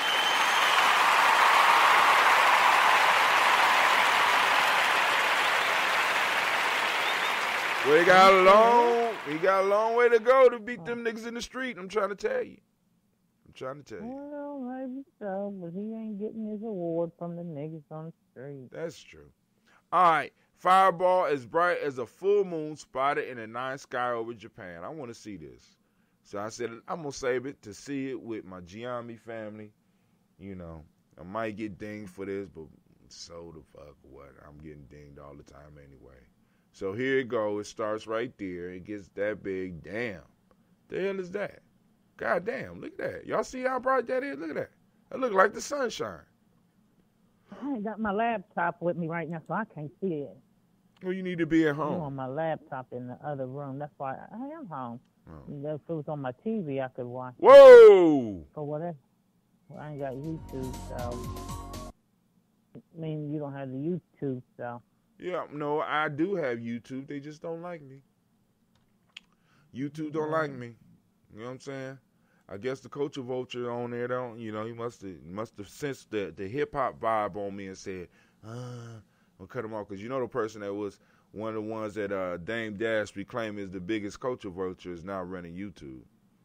Well, he got a long, he got a long way to go to beat them niggas in the street. I'm trying to tell you. I'm trying to tell you. Well, maybe so, but he ain't getting his award from the niggas on the street. That's true. All right. Fireball as bright as a full moon spotted in the night sky over Japan. I want to see this. So I said, I'm going to save it to see it with my Gye-Nyame family. You know, I might get dinged for this, but so the fuck what? I'm getting dinged all the time anyway. So here it goes. It starts right there. It gets that big. Damn. The hell is that? God damn. Look at that. Y'all see how bright that is? Look at that. That look like the sunshine. I ain't got my laptop with me right now, so I can't see it. Well, you need to be at I'm home. on my laptop in the other room. That's why I am home. Oh. If it was on my T V, I could watch it. Whoa! For whatever. Well, I ain't got YouTube, so. I mean, you don't have the YouTube, so. Yeah, no, I do have YouTube. They just don't like me. YouTube don't like me. You know what I'm saying? I guess the culture vulture on there don't, you know, he must have must have sensed the, the hip hop vibe on me and said, uh, I'll cut him off. Because you know the person that was one of the ones that uh, Dame Dash reclaimed is the biggest culture vulture is now running YouTube.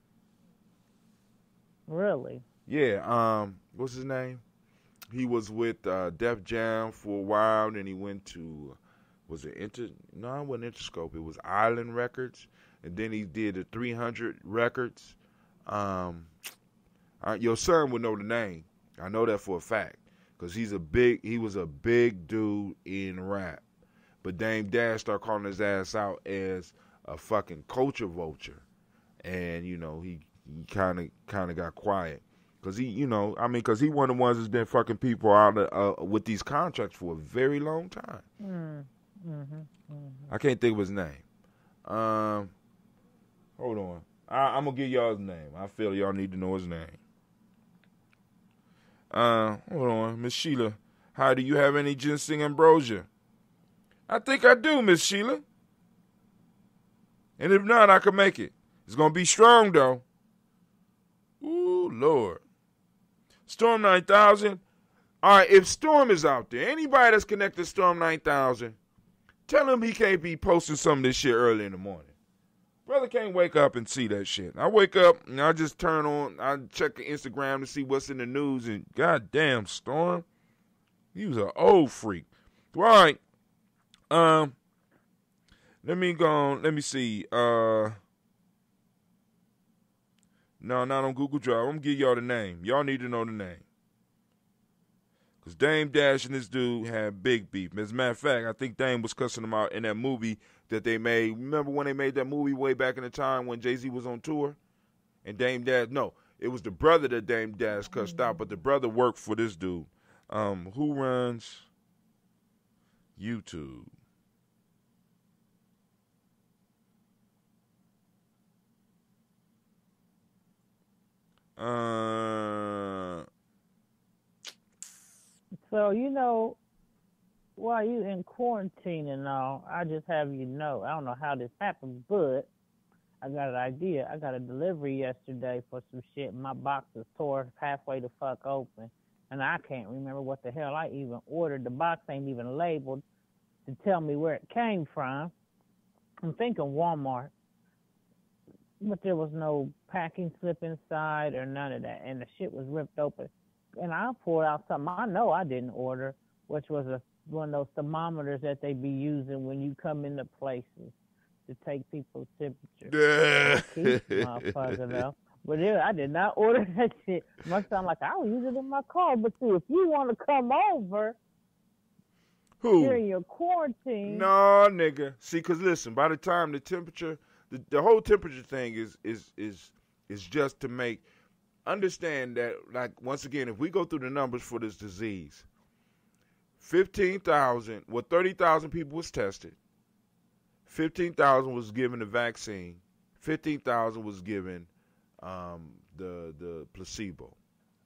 Really? Yeah, um, what's his name? He was with uh, Def Jam for a while, then he went to, was it Inter, no, it wasn't Interscope, it was Island Records, and then he did the three hundred Records. Um, uh, your son would know the name. I know that for a fact, because he's a big, he was a big dude in rap. But Dame Dash started calling his ass out as a fucking culture vulture. And, you know, he kind of kind of got quiet. Because he, you know, I mean, because he one of the ones that's been fucking people out of, uh, with these contracts for a very long time. Mm. Mm-hmm. Mm-hmm. I can't think of his name. Um, hold on. I, I'm going to give y'all his name. I feel y'all need to know his name. Uh, hold on. Miss Sheila, how do you have any ginseng ambrosia? I think I do, Miss Sheila. And if not, I can make it. It's going to be strong, though. Ooh, Lord. Storm nine thousand. All right, if Storm is out there, anybody that's connected to Storm nine thousand, tell him he can't be posting some of this shit early in the morning. Brother can't wake up and see that shit. I wake up and I just turn on, I check the Instagram to see what's in the news, and goddamn, Storm, he was an old freak. All right. Um, let me go on. Let me see. Uh, no, not on Google Drive. I'm going to give y'all the name. Y'all need to know the name. Because Dame Dash and this dude had big beef. As a matter of fact, I think Dame was cussing him out in that movie that they made. Remember when they made that movie way back in the time when Jay-Z was on tour? And Dame Dash, no, it was the brother that Dame Dash cussed out, but the brother worked for this dude. Um, who runs YouTube? Uh, so, you know, while you in quarantine and all, I just have you know, I don't know how this happened, but I got an idea. I got a delivery yesterday for some shit, and my box is tore halfway the fuck open, and I can't remember what the hell I even ordered. The box ain't even labeled to tell me where it came from. I'm thinking Walmart, but there was no packing slip inside or none of that, and the shit was ripped open. And I pulled out something I know I didn't order, which was a one of those thermometers that they be using when you come into places to take people's temperature. Keep motherfucker though. But it, I did not order that shit. Much time like I will use it in my car. But see, if you want to come over Who? during your quarantine, no, nigga. See, cause listen, by the time the temperature, the, the whole temperature thing is is is is just to make understand that, like, once again, if we go through the numbers for this disease, fifteen thousand, well, thirty thousand people was tested. fifteen thousand was given the vaccine. fifteen thousand was given um, the the placebo.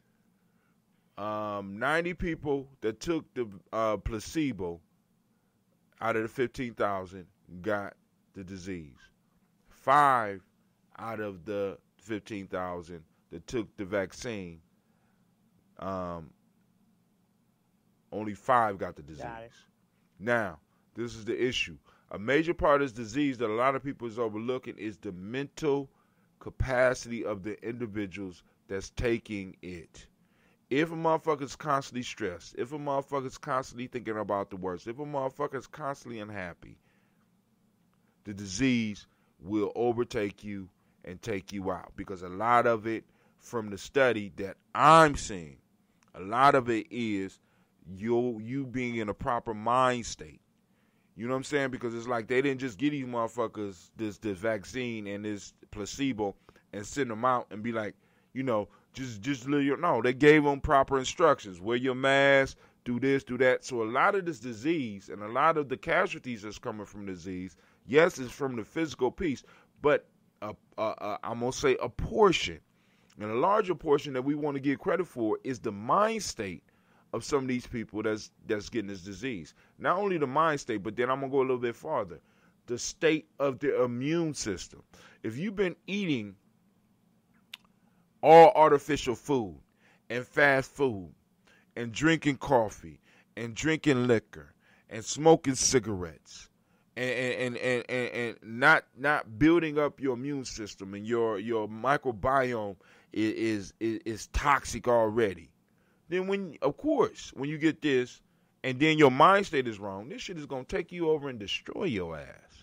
Um, ninety people that took the uh, placebo out of the fifteen thousand got the disease. Five out of the fifteen thousand that took the vaccine, um, only five got the disease. Got it. Now, this is the issue. A major part of this disease that a lot of people is overlooking is the mental capacity of the individuals that's taking it. If a motherfucker's constantly stressed, if a motherfucker's constantly thinking about the worst, if a motherfucker's constantly unhappy, the disease will overtake you and take you out. Because a lot of it, from the study that I'm seeing, a lot of it is you you being in a proper mind state. You know what I'm saying? Because it's like they didn't just give these motherfuckers this this vaccine and this placebo and send them out and be like, you know, just just live your, no, they gave them proper instructions. Wear your mask, do this, do that. So a lot of this disease and a lot of the casualties that's coming from disease, yes, it's from the physical piece, but a, a, a, I'm going to say a portion, and a larger portion that we want to give credit for is the mind state of some of these people that's that's getting this disease. Not only the mind state, but then I'm going to go a little bit farther. The state of the immune system. If you've been eating all artificial food and fast food and drinking coffee and drinking liquor and smoking cigarettes and and, and, and, and not not building up your immune system and your, your microbiome is, is is toxic already. Then when, of course, when you get this and then your mind state is wrong, this shit is going to take you over and destroy your ass.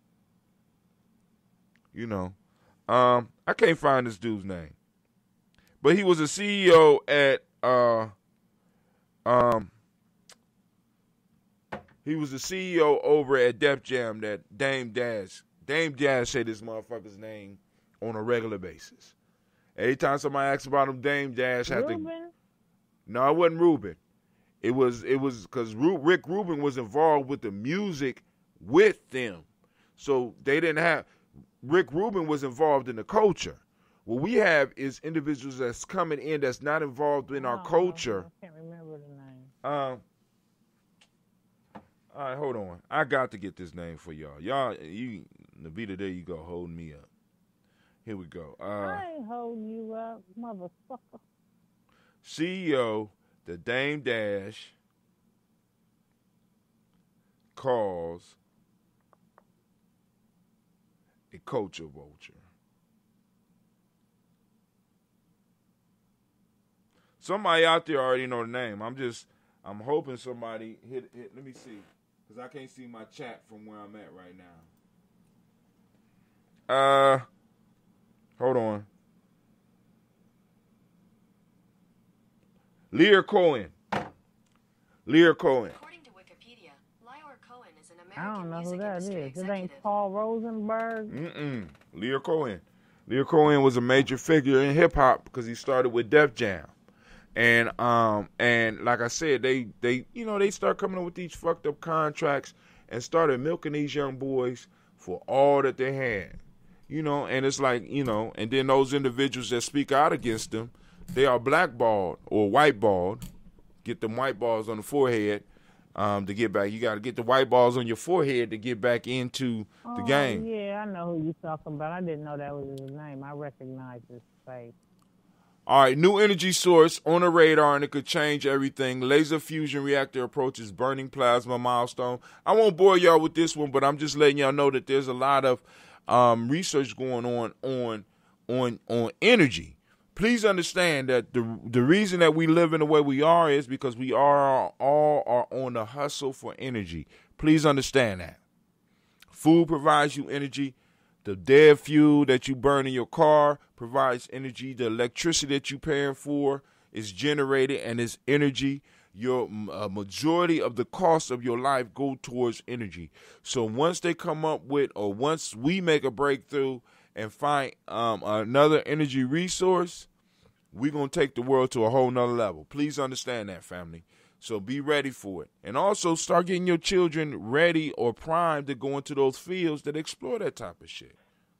You know, um, I can't find this dude's name, but he was a C E O at, uh, um, he was the C E O over at Def Jam that Dame Dash, Dame Dash say this motherfucker's name on a regular basis. Every time somebody asks about him, Dame Dash had to. No, it wasn't Rubin. It was it was because Ru- Rick Rubin was involved with the music with them, so they didn't have. Rick Rubin was involved in the culture. What we have is individuals that's coming in that's not involved in our culture. I can't remember the name. Um. All right, hold on. I got to get this name for y'all. Y'all, you, Navita, there you go, holding me up. Here we go. Uh, I ain't holding you up, motherfucker. C E O, the Dame Dash, calls a culture vulture. Somebody out there already know the name. I'm just, I'm hoping somebody hit, hit let me see, because I can't see my chat from where I'm at right now. Uh, hold on. Lear Cohen. Lear Cohen. According to Wikipedia, Lear Cohen is an I American don't know who music that industry is. It executive. ain't Paul Rosenberg. Mm-mm. Lear Cohen. Lear Cohen was a major figure in hip hop because he started with Def Jam. And um and like I said, they they you know, they start coming up with these fucked up contracts and started milking these young boys for all that they had. You know, and it's like, you know, and then those individuals that speak out against them, they are blackballed or whiteballed. Get them white balls on the forehead um, to get back. You got to get the white balls on your forehead to get back into the Oh, game. yeah, I know who you talking about. I didn't know that was his name. I recognize his face. All right, new energy source on the radar, and it could change everything. Laser fusion reactor approaches burning plasma milestone. I won't bore y'all with this one, but I'm just letting y'all know that there's a lot of um, research going on on on on energy. Please understand that the the reason that we live in the way we are is because we are all are on the hustle for energy. Please understand that. Food provides you energy. The dead fuel that you burn in your car provides energy. The electricity that you're paying for is generated and is energy. Your uh, majority of the cost of your life go towards energy. So once they come up with, or once we make a breakthrough and find um, another energy resource, we're going to take the world to a whole nother level. Please understand that, family. So be ready for it. And also start getting your children ready or primed to go into those fields that explore that type of shit.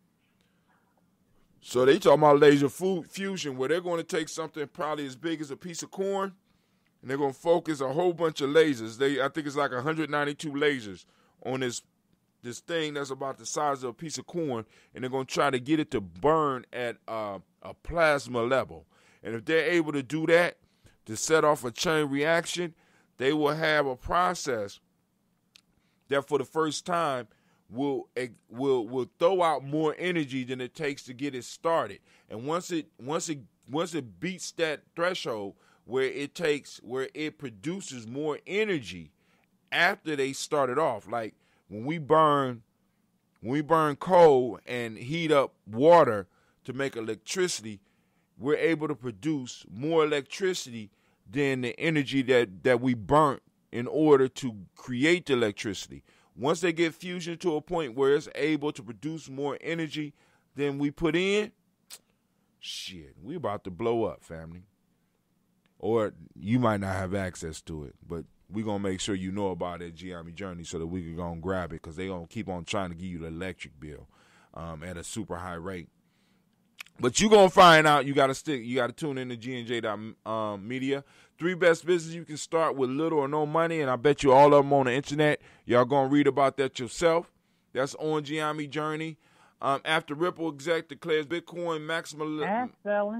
So they talking about laser food fusion, where they're going to take something probably as big as a piece of corn, and they're going to focus a whole bunch of lasers. They, I think it's like one hundred ninety-two lasers on this this thing that's about the size of a piece of corn, and they're going to try to get it to burn at uh, a plasma level. And if they're able to do that, to set off a chain reaction, they will have a process that for the first time will will will throw out more energy than it takes to get it started. And once it once it once it beats that threshold where it takes where it produces more energy after they started off, like when we burn when we burn coal and heat up water to make electricity, we're able to produce more electricity than the energy that, that we burnt in order to create the electricity. Once they get fusion to a point where it's able to produce more energy than we put in, shit, we about to blow up, family. Or you might not have access to it, but we're going to make sure you know about it at Gye-Nyame Journey so that we can go and grab it, because they're going to keep on trying to give you the electric bill um, at a super high rate. But you're going to find out. You got to stick. You got to tune in to G N J dot media. Three best businesses you can start with little or no money, and I bet you all of them on the internet. Y'all going to read about that yourself. That's on Gye-Nyame Journey. Um, after Ripple exec declares Bitcoin maximum. And selling.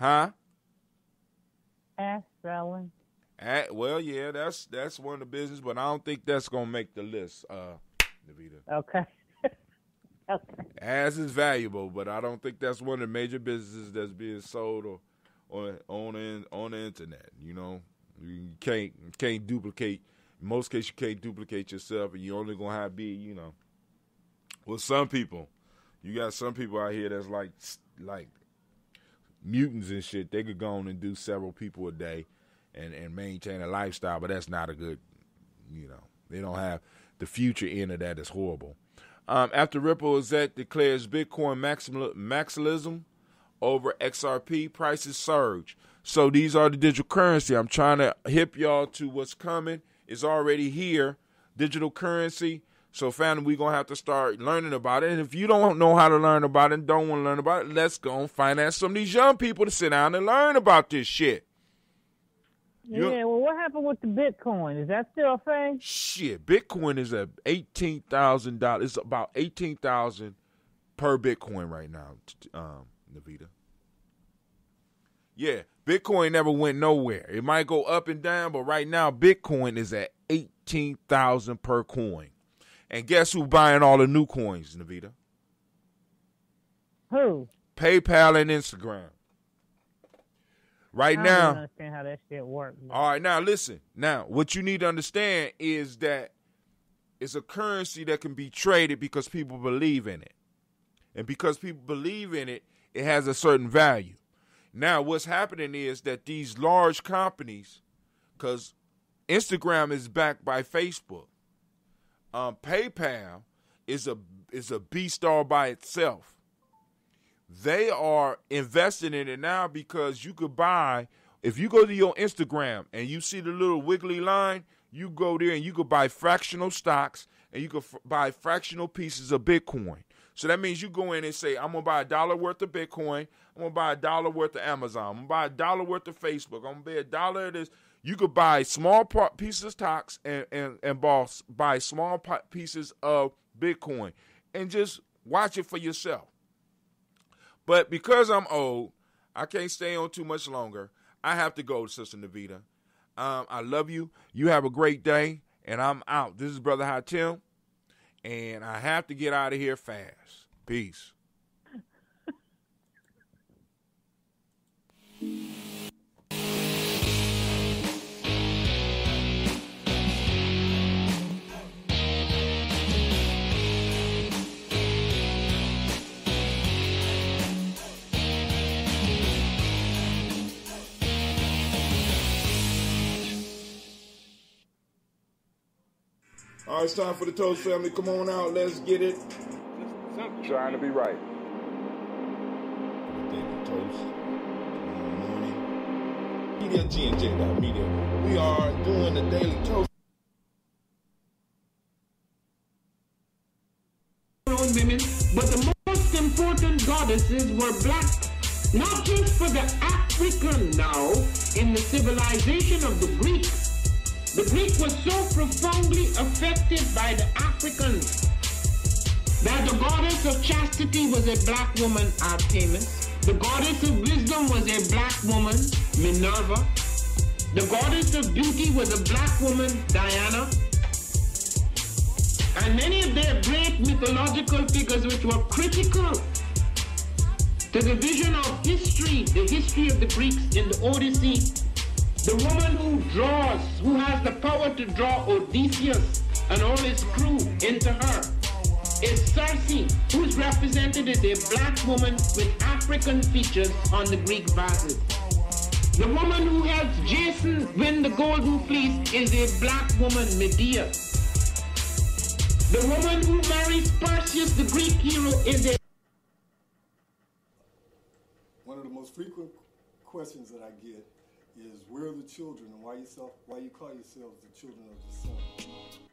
Huh? Ass selling. At, well, yeah, that's that's one of the business, but I don't think that's gonna make the list, uh, Navita. Okay. Okay. Ass is valuable, but I don't think that's one of the major businesses that's being sold or on on the, on the internet. You know, you can't can't duplicate. In most cases, you can't duplicate yourself, and you're only gonna have be, you know. Well, some people, you got some people out here that's like like mutants and shit. They could go on and do several people a day, and and maintain a lifestyle, but that's not a good. You know, they don't have the future end of that is horrible. Um, after Ripple Exec declares Bitcoin maximal, maximalism over X R P, prices surge. So these are the digital currency. I'm trying to hip y'all to what's coming. It's already here, digital currency. So family, we're going to have to start learning about it. And if you don't know how to learn about it and don't want to learn about it, let's go and finance some of these young people to sit down and learn about this shit. Yeah, you, well, what happened with the Bitcoin? Is that still a thing? Shit, Bitcoin is at eighteen thousand dollars. It's about eighteen thousand dollars per Bitcoin right now, um, Navita. Yeah, Bitcoin never went nowhere. It might go up and down, but right now Bitcoin is at eighteen thousand dollars per coin. And guess who's buying all the new coins, Navita? Who? PayPal and Instagram. Right I now, don't understand how that shit works. All right, now listen. Now, what you need to understand is that it's a currency that can be traded because people believe in it. And because people believe in it, it has a certain value. Now, what's happening is that these large companies, because Instagram is backed by Facebook, um, PayPal is a is a beast all by itself. They are investing in it now because you could buy, if you go to your Instagram and you see the little wiggly line, you go there and you could buy fractional stocks and you could f- buy fractional pieces of Bitcoin. So that means you go in and say, I'm going to buy a dollar worth of Bitcoin. I'm going to buy a dollar worth of Amazon. I'm going to buy a dollar worth of Facebook. I'm going to buy a dollar of this. You could buy small part, pieces of stocks and, and, and boss, buy small part, pieces of Bitcoin and just watch it for yourself. But because I'm old, I can't stay on too much longer. I have to go, Sister Navita. Um, I love you. You have a great day, and I'm out. This is Brother Hatim, and I have to get out of here fast. Peace. All right, it's time for the Toast family. Come on out. Let's get it. I'm trying to be right. Daily Toast. Tomorrow morning. Media, G and J Media. We are doing the Daily Toast. Women, but the most important goddesses were black, not just for the African now in the civilization of the Greeks. The Greek was so profoundly affected by the Africans that the goddess of chastity was a black woman, Artemis. The goddess of wisdom was a black woman, Minerva. The goddess of beauty was a black woman, Diana. And many of their great mythological figures which were critical to the vision of history, the history of the Greeks in the Odyssey. The woman who draws, who has the power to draw Odysseus and all his crew into her, is Circe, who is represented as a black woman with African features on the Greek vases. The woman who helps Jason win the Golden Fleece is a black woman, Medea. The woman who marries Perseus, the Greek hero, is a... One of the most frequent questions that I get is, where are the children, and why yourself, why you call yourselves the children of the sun?